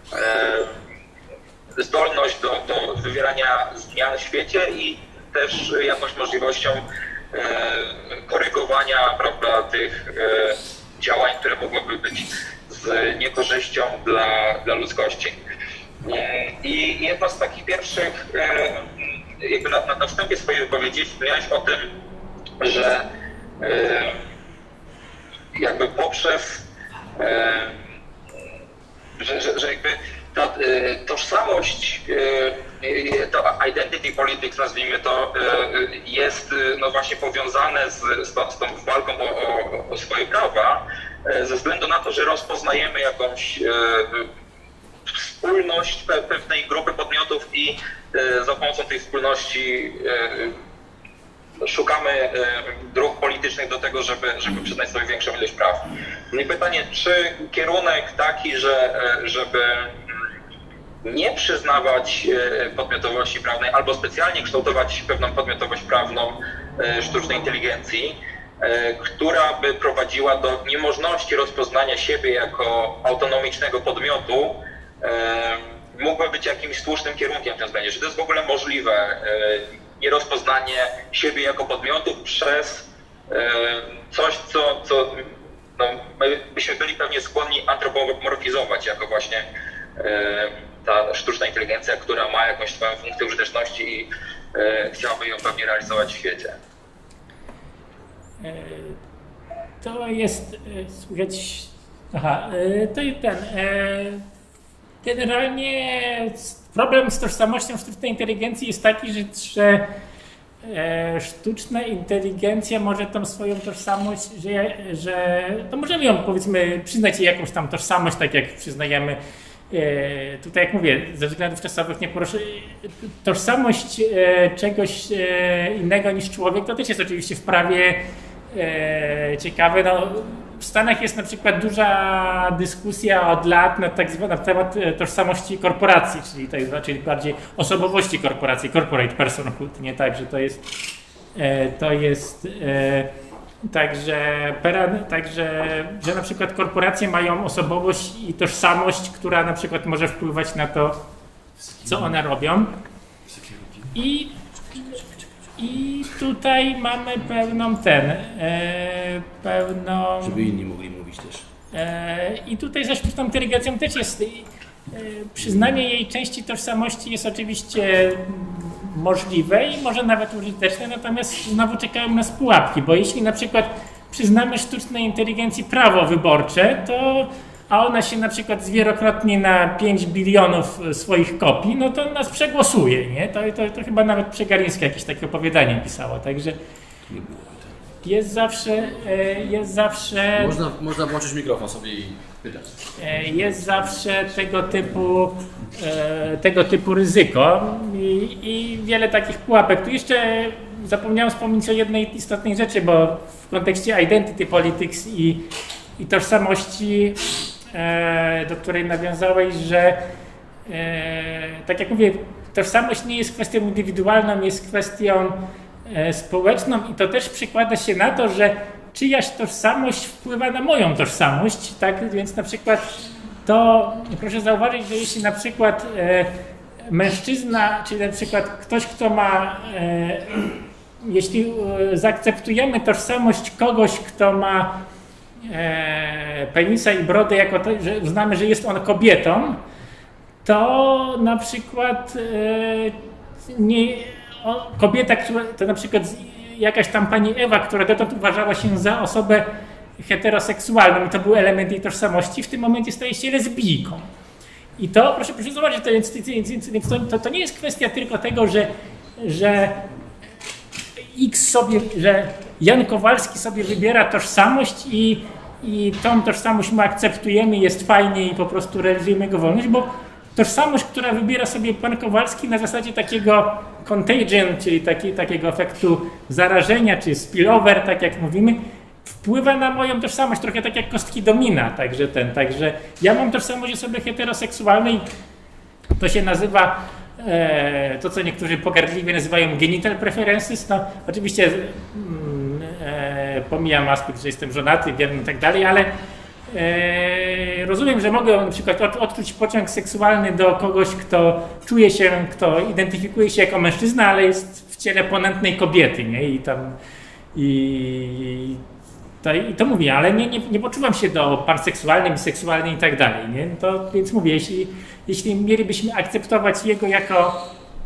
zdolność do, do wywierania zmian w świecie i też jakąś możliwością e, korygowania, prawda, tych e, działań, które mogłyby być z niekorzyścią dla, dla ludzkości. E, I jedno z takich pierwszych, e, jakby na, na, na wstępie swojej wypowiedzi wspomniałeś o tym, że e, jakby poprzez e, że, że, że jakby ta tożsamość, to identity politics, nazwijmy to, jest no właśnie powiązane z, z, tą, z tą walką o, o, o swoje prawa, ze względu na to, że rozpoznajemy jakąś wspólność pewnej grupy podmiotów i za pomocą tej wspólności szukamy dróg politycznych do tego, żeby, żeby przyznać sobie większą ilość praw. No i pytanie, czy kierunek taki, że żeby nie przyznawać podmiotowości prawnej albo specjalnie kształtować pewną podmiotowość prawną sztucznej inteligencji, która by prowadziła do niemożności rozpoznania siebie jako autonomicznego podmiotu, mógłby być jakimś słusznym kierunkiem w tym względzie. Czy to jest w ogóle możliwe, nierozpoznanie siebie jako podmiotu przez coś, co, co no, my byśmy byli pewnie skłonni antropomorfizować jako właśnie ta sztuczna inteligencja, która ma jakąś swoją funkcję użyteczności i e, chciałaby ją pewnie realizować w świecie. To jest, słuchać, aha, to jest ten, generalnie problem z tożsamością sztucznej inteligencji jest taki, że, że sztuczna inteligencja może tą swoją tożsamość, że, że to możemy ją, powiedzmy, przyznać jej jakąś tam tożsamość, tak jak przyznajemy. Tutaj, jak mówię, ze względów czasowych nie poruszę. Tożsamość czegoś innego niż człowiek to też jest oczywiście w prawie ciekawe. No, w Stanach jest na przykład duża dyskusja od lat na, tak zwany, na temat tożsamości korporacji, czyli to jest znaczy bardziej osobowości korporacji, corporate personhood, nie tak, że to jest to jest Także, także, że na przykład korporacje mają osobowość i tożsamość, która na przykład może wpływać na to, co one robią. I, i tutaj mamy pewną ten, e, pewną... Żeby inni mogli mówić też. E, I tutaj ze sztuczną inteligencją też jest Przyznanie jej części tożsamości jest oczywiście możliwe i może nawet użyteczne, natomiast znowu czekają nas pułapki, bo jeśli na przykład przyznamy sztucznej inteligencji prawo wyborcze, to a ona się na przykład zwielokrotni na pięć bilionów swoich kopii, no to nas przegłosuje, nie? To, to, to chyba nawet Przegarińska jakieś takie opowiadanie pisała, także jest zawsze, jest zawsze... Można, można włączyć mikrofon sobie i pytać. Jest zawsze tego typu, tego typu ryzyko i, i wiele takich pułapek. Tu jeszcze zapomniałem wspomnieć o jednej istotnej rzeczy, bo w kontekście identity politics i, i tożsamości, do której nawiązałeś, że tak jak mówię, tożsamość nie jest kwestią indywidualną, jest kwestią społeczną i to też przekłada się na to, że czyjaś tożsamość wpływa na moją tożsamość, tak? Więc na przykład to proszę zauważyć, że jeśli na przykład e, mężczyzna, czyli na przykład ktoś, kto ma, e, jeśli e, zaakceptujemy tożsamość kogoś, kto ma e, penisa i brodę, jako to, że uznamy, że jest on kobietą, to na przykład e, nie, o, kobieta, która to na przykład jakaś tam pani Ewa, która dotąd uważała się za osobę heteroseksualną i to był element jej tożsamości, w tym momencie staje się lesbijką. I to, proszę, proszę zobaczyć, to, więc, więc to, to, to nie jest kwestia tylko tego, że, że X sobie, że Jan Kowalski sobie wybiera tożsamość i, i tą tożsamość my akceptujemy, jest fajnie i po prostu realizujemy jego wolność, bo tożsamość, która wybiera sobie pan Kowalski na zasadzie takiego contagion, czyli taki, takiego efektu zarażenia, czy spillover, tak jak mówimy, wpływa na moją tożsamość, trochę tak jak kostki domina, także ten, także ja mam tożsamość osoby heteroseksualnej, to się nazywa, e, to co niektórzy pogardliwie nazywają genital preferences, no oczywiście e, pomijam aspekt, że jestem żonaty, wierny i tak dalej, ale e, rozumiem, że mogę na przykład od, odczuć pociąg seksualny do kogoś, kto czuje się, kto identyfikuje się jako mężczyzna, ale jest w ciele ponętnej kobiety, nie? I tam i To, I to mówię, ale nie, nie, nie poczuwam się do panseksualnym, biseksualnym i tak dalej, nie? To, więc mówię, jeśli, jeśli mielibyśmy akceptować jego jako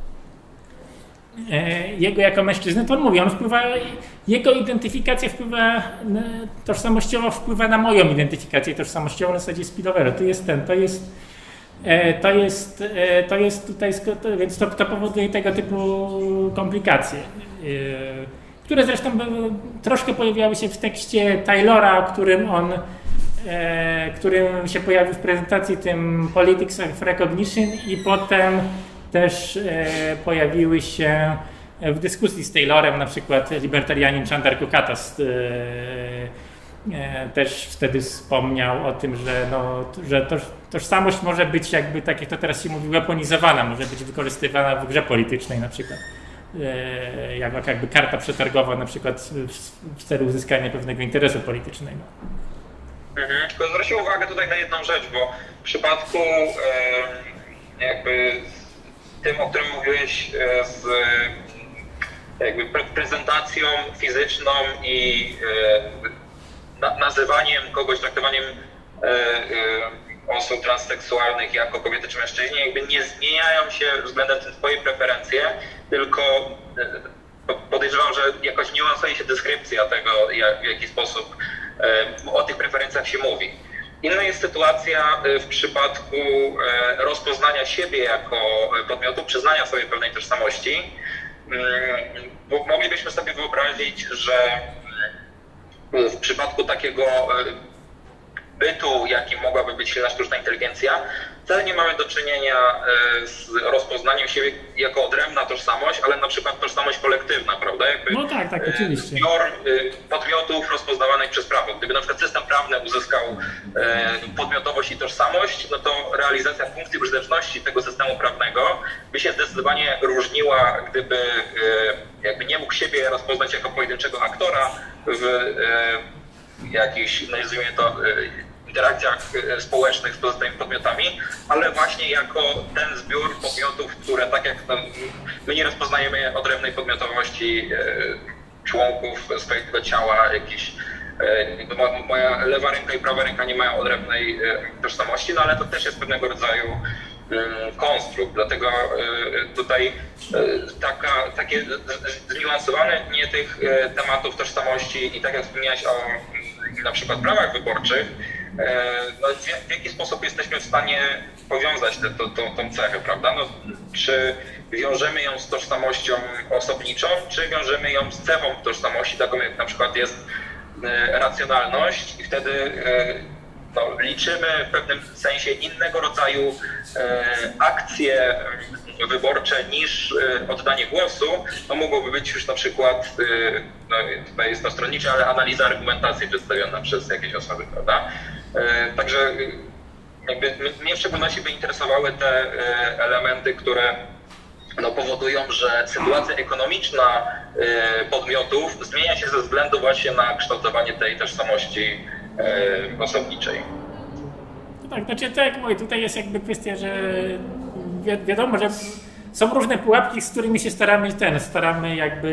e, jego jako mężczyznę, to on mówi, on wpływa, jego identyfikacja wpływa, tożsamościowo wpływa na moją identyfikację tożsamościową na zasadzie spillowera. To jest ten, to jest e, to jest, e, to jest tutaj, to, więc to, to powoduje tego typu komplikacje. E, które zresztą troszkę pojawiały się w tekście Taylora, którym on, e, którym się pojawił w prezentacji tym Politics of Recognition i potem też e, pojawiły się w dyskusji z Taylorem, na przykład libertarianin Chandar Kukatas e, e, też wtedy wspomniał o tym, że, no, że toż, tożsamość może być jakby, tak jak to teraz się mówi, weaponizowana, może być wykorzystywana w grze politycznej na przykład. Jak, jakby karta przetargowa na przykład w, w celu uzyskania pewnego interesu politycznego. Mhm. Tylko zwrócił uwagę tutaj na jedną rzecz, bo w przypadku e, jakby tym, o którym mówiłeś, e, z jakby pre prezentacją fizyczną i e, na, nazywaniem kogoś, traktowaniem e, e, osób transseksualnych jako kobiety czy mężczyźni, jakby nie zmieniają się względem tym twoje preferencje, tylko podejrzewam, że jakoś niuansuje się deskrypcja tego, jak, w jaki sposób o tych preferencjach się mówi. Inna jest sytuacja w przypadku rozpoznania siebie jako podmiotu, przyznania sobie pewnej tożsamości, bo moglibyśmy sobie wyobrazić, że w przypadku takiego bytu, jakim mogłaby być silna sztuczna inteligencja, wcale nie mamy do czynienia z rozpoznaniem siebie jako odrębna tożsamość, ale na przykład tożsamość kolektywna, prawda? Jakby no tak, tak, oczywiście. Zbiór podmiotów rozpoznawanych przez prawo. Gdyby na przykład system prawny uzyskał podmiotowość i tożsamość, no to realizacja funkcji użyteczności tego systemu prawnego by się zdecydowanie różniła, gdyby jakby nie mógł siebie rozpoznać jako pojedynczego aktora w jakichś, nazwijmy to, interakcjach społecznych z pozostałymi podmiotami, ale właśnie jako ten zbiór podmiotów, które tak jak tam, my nie rozpoznajemy odrębnej podmiotowości członków swojego ciała, jakichś moja lewa ręka i prawa ręka nie mają odrębnej tożsamości, no ale to też jest pewnego rodzaju konstrukt, dlatego tutaj taka, takie zniuansowanie tych tematów tożsamości i tak jak wspomniałeś o na przykład prawach wyborczych, no w jaki sposób jesteśmy w stanie powiązać tę to, to, tą cechę, prawda? No, czy wiążemy ją z tożsamością osobniczą, czy wiążemy ją z cechą tożsamości, taką jak na przykład jest racjonalność i wtedy no, liczymy w pewnym sensie innego rodzaju akcje wyborcze niż oddanie głosu. No, mogłoby być już na przykład, no, tutaj jest to stronnicze, ale analiza argumentacji przedstawiona przez jakieś osoby, prawda? Także jakby mnie w szczególności by interesowały te elementy, które no, powodują, że sytuacja ekonomiczna podmiotów zmienia się ze względu właśnie na kształtowanie tej tożsamości osobniczej. Tak, znaczy tak jak mówię, tutaj jest jakby kwestia, że wi wiadomo, że są różne pułapki, z którymi się staramy ten, staramy jakby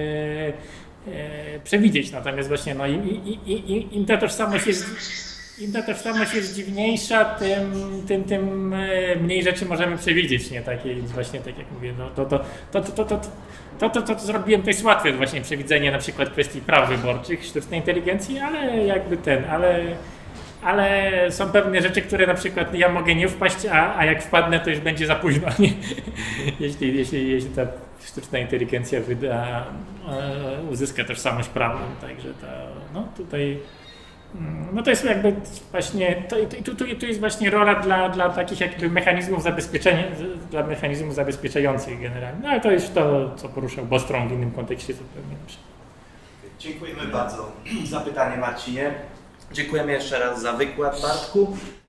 e, przewidzieć, natomiast właśnie no, im, im, im, im ta tożsamość jest im ta tożsamość jest dziwniejsza, tym, tym, tym mniej rzeczy możemy przewidzieć, nie? Takie, właśnie tak jak mówię, no, to, to, to, to, to, to, to, to, to, to zrobiłem, to jest łatwe właśnie przewidzenie na przykład kwestii praw wyborczych, sztucznej inteligencji, ale jakby ten, ale ale są pewne rzeczy, które na przykład ja mogę nie wpaść, a, a jak wpadnę, to już będzie za późno, nie? jeśli, jeśli, jeśli ta sztuczna inteligencja wyda, e, uzyska tożsamość prawną, także to, no tutaj, no to jest jakby właśnie, to, tu, tu, tu jest właśnie rola dla, dla takich jakby mechanizmów zabezpieczenia, dla mechanizmów zabezpieczających generalnie, no ale to jest to, co poruszał Bostrom w innym kontekście zupełnie. Dziękujemy bardzo za pytanie, Marcinie. Dziękujemy jeszcze raz za wykład, Bartku.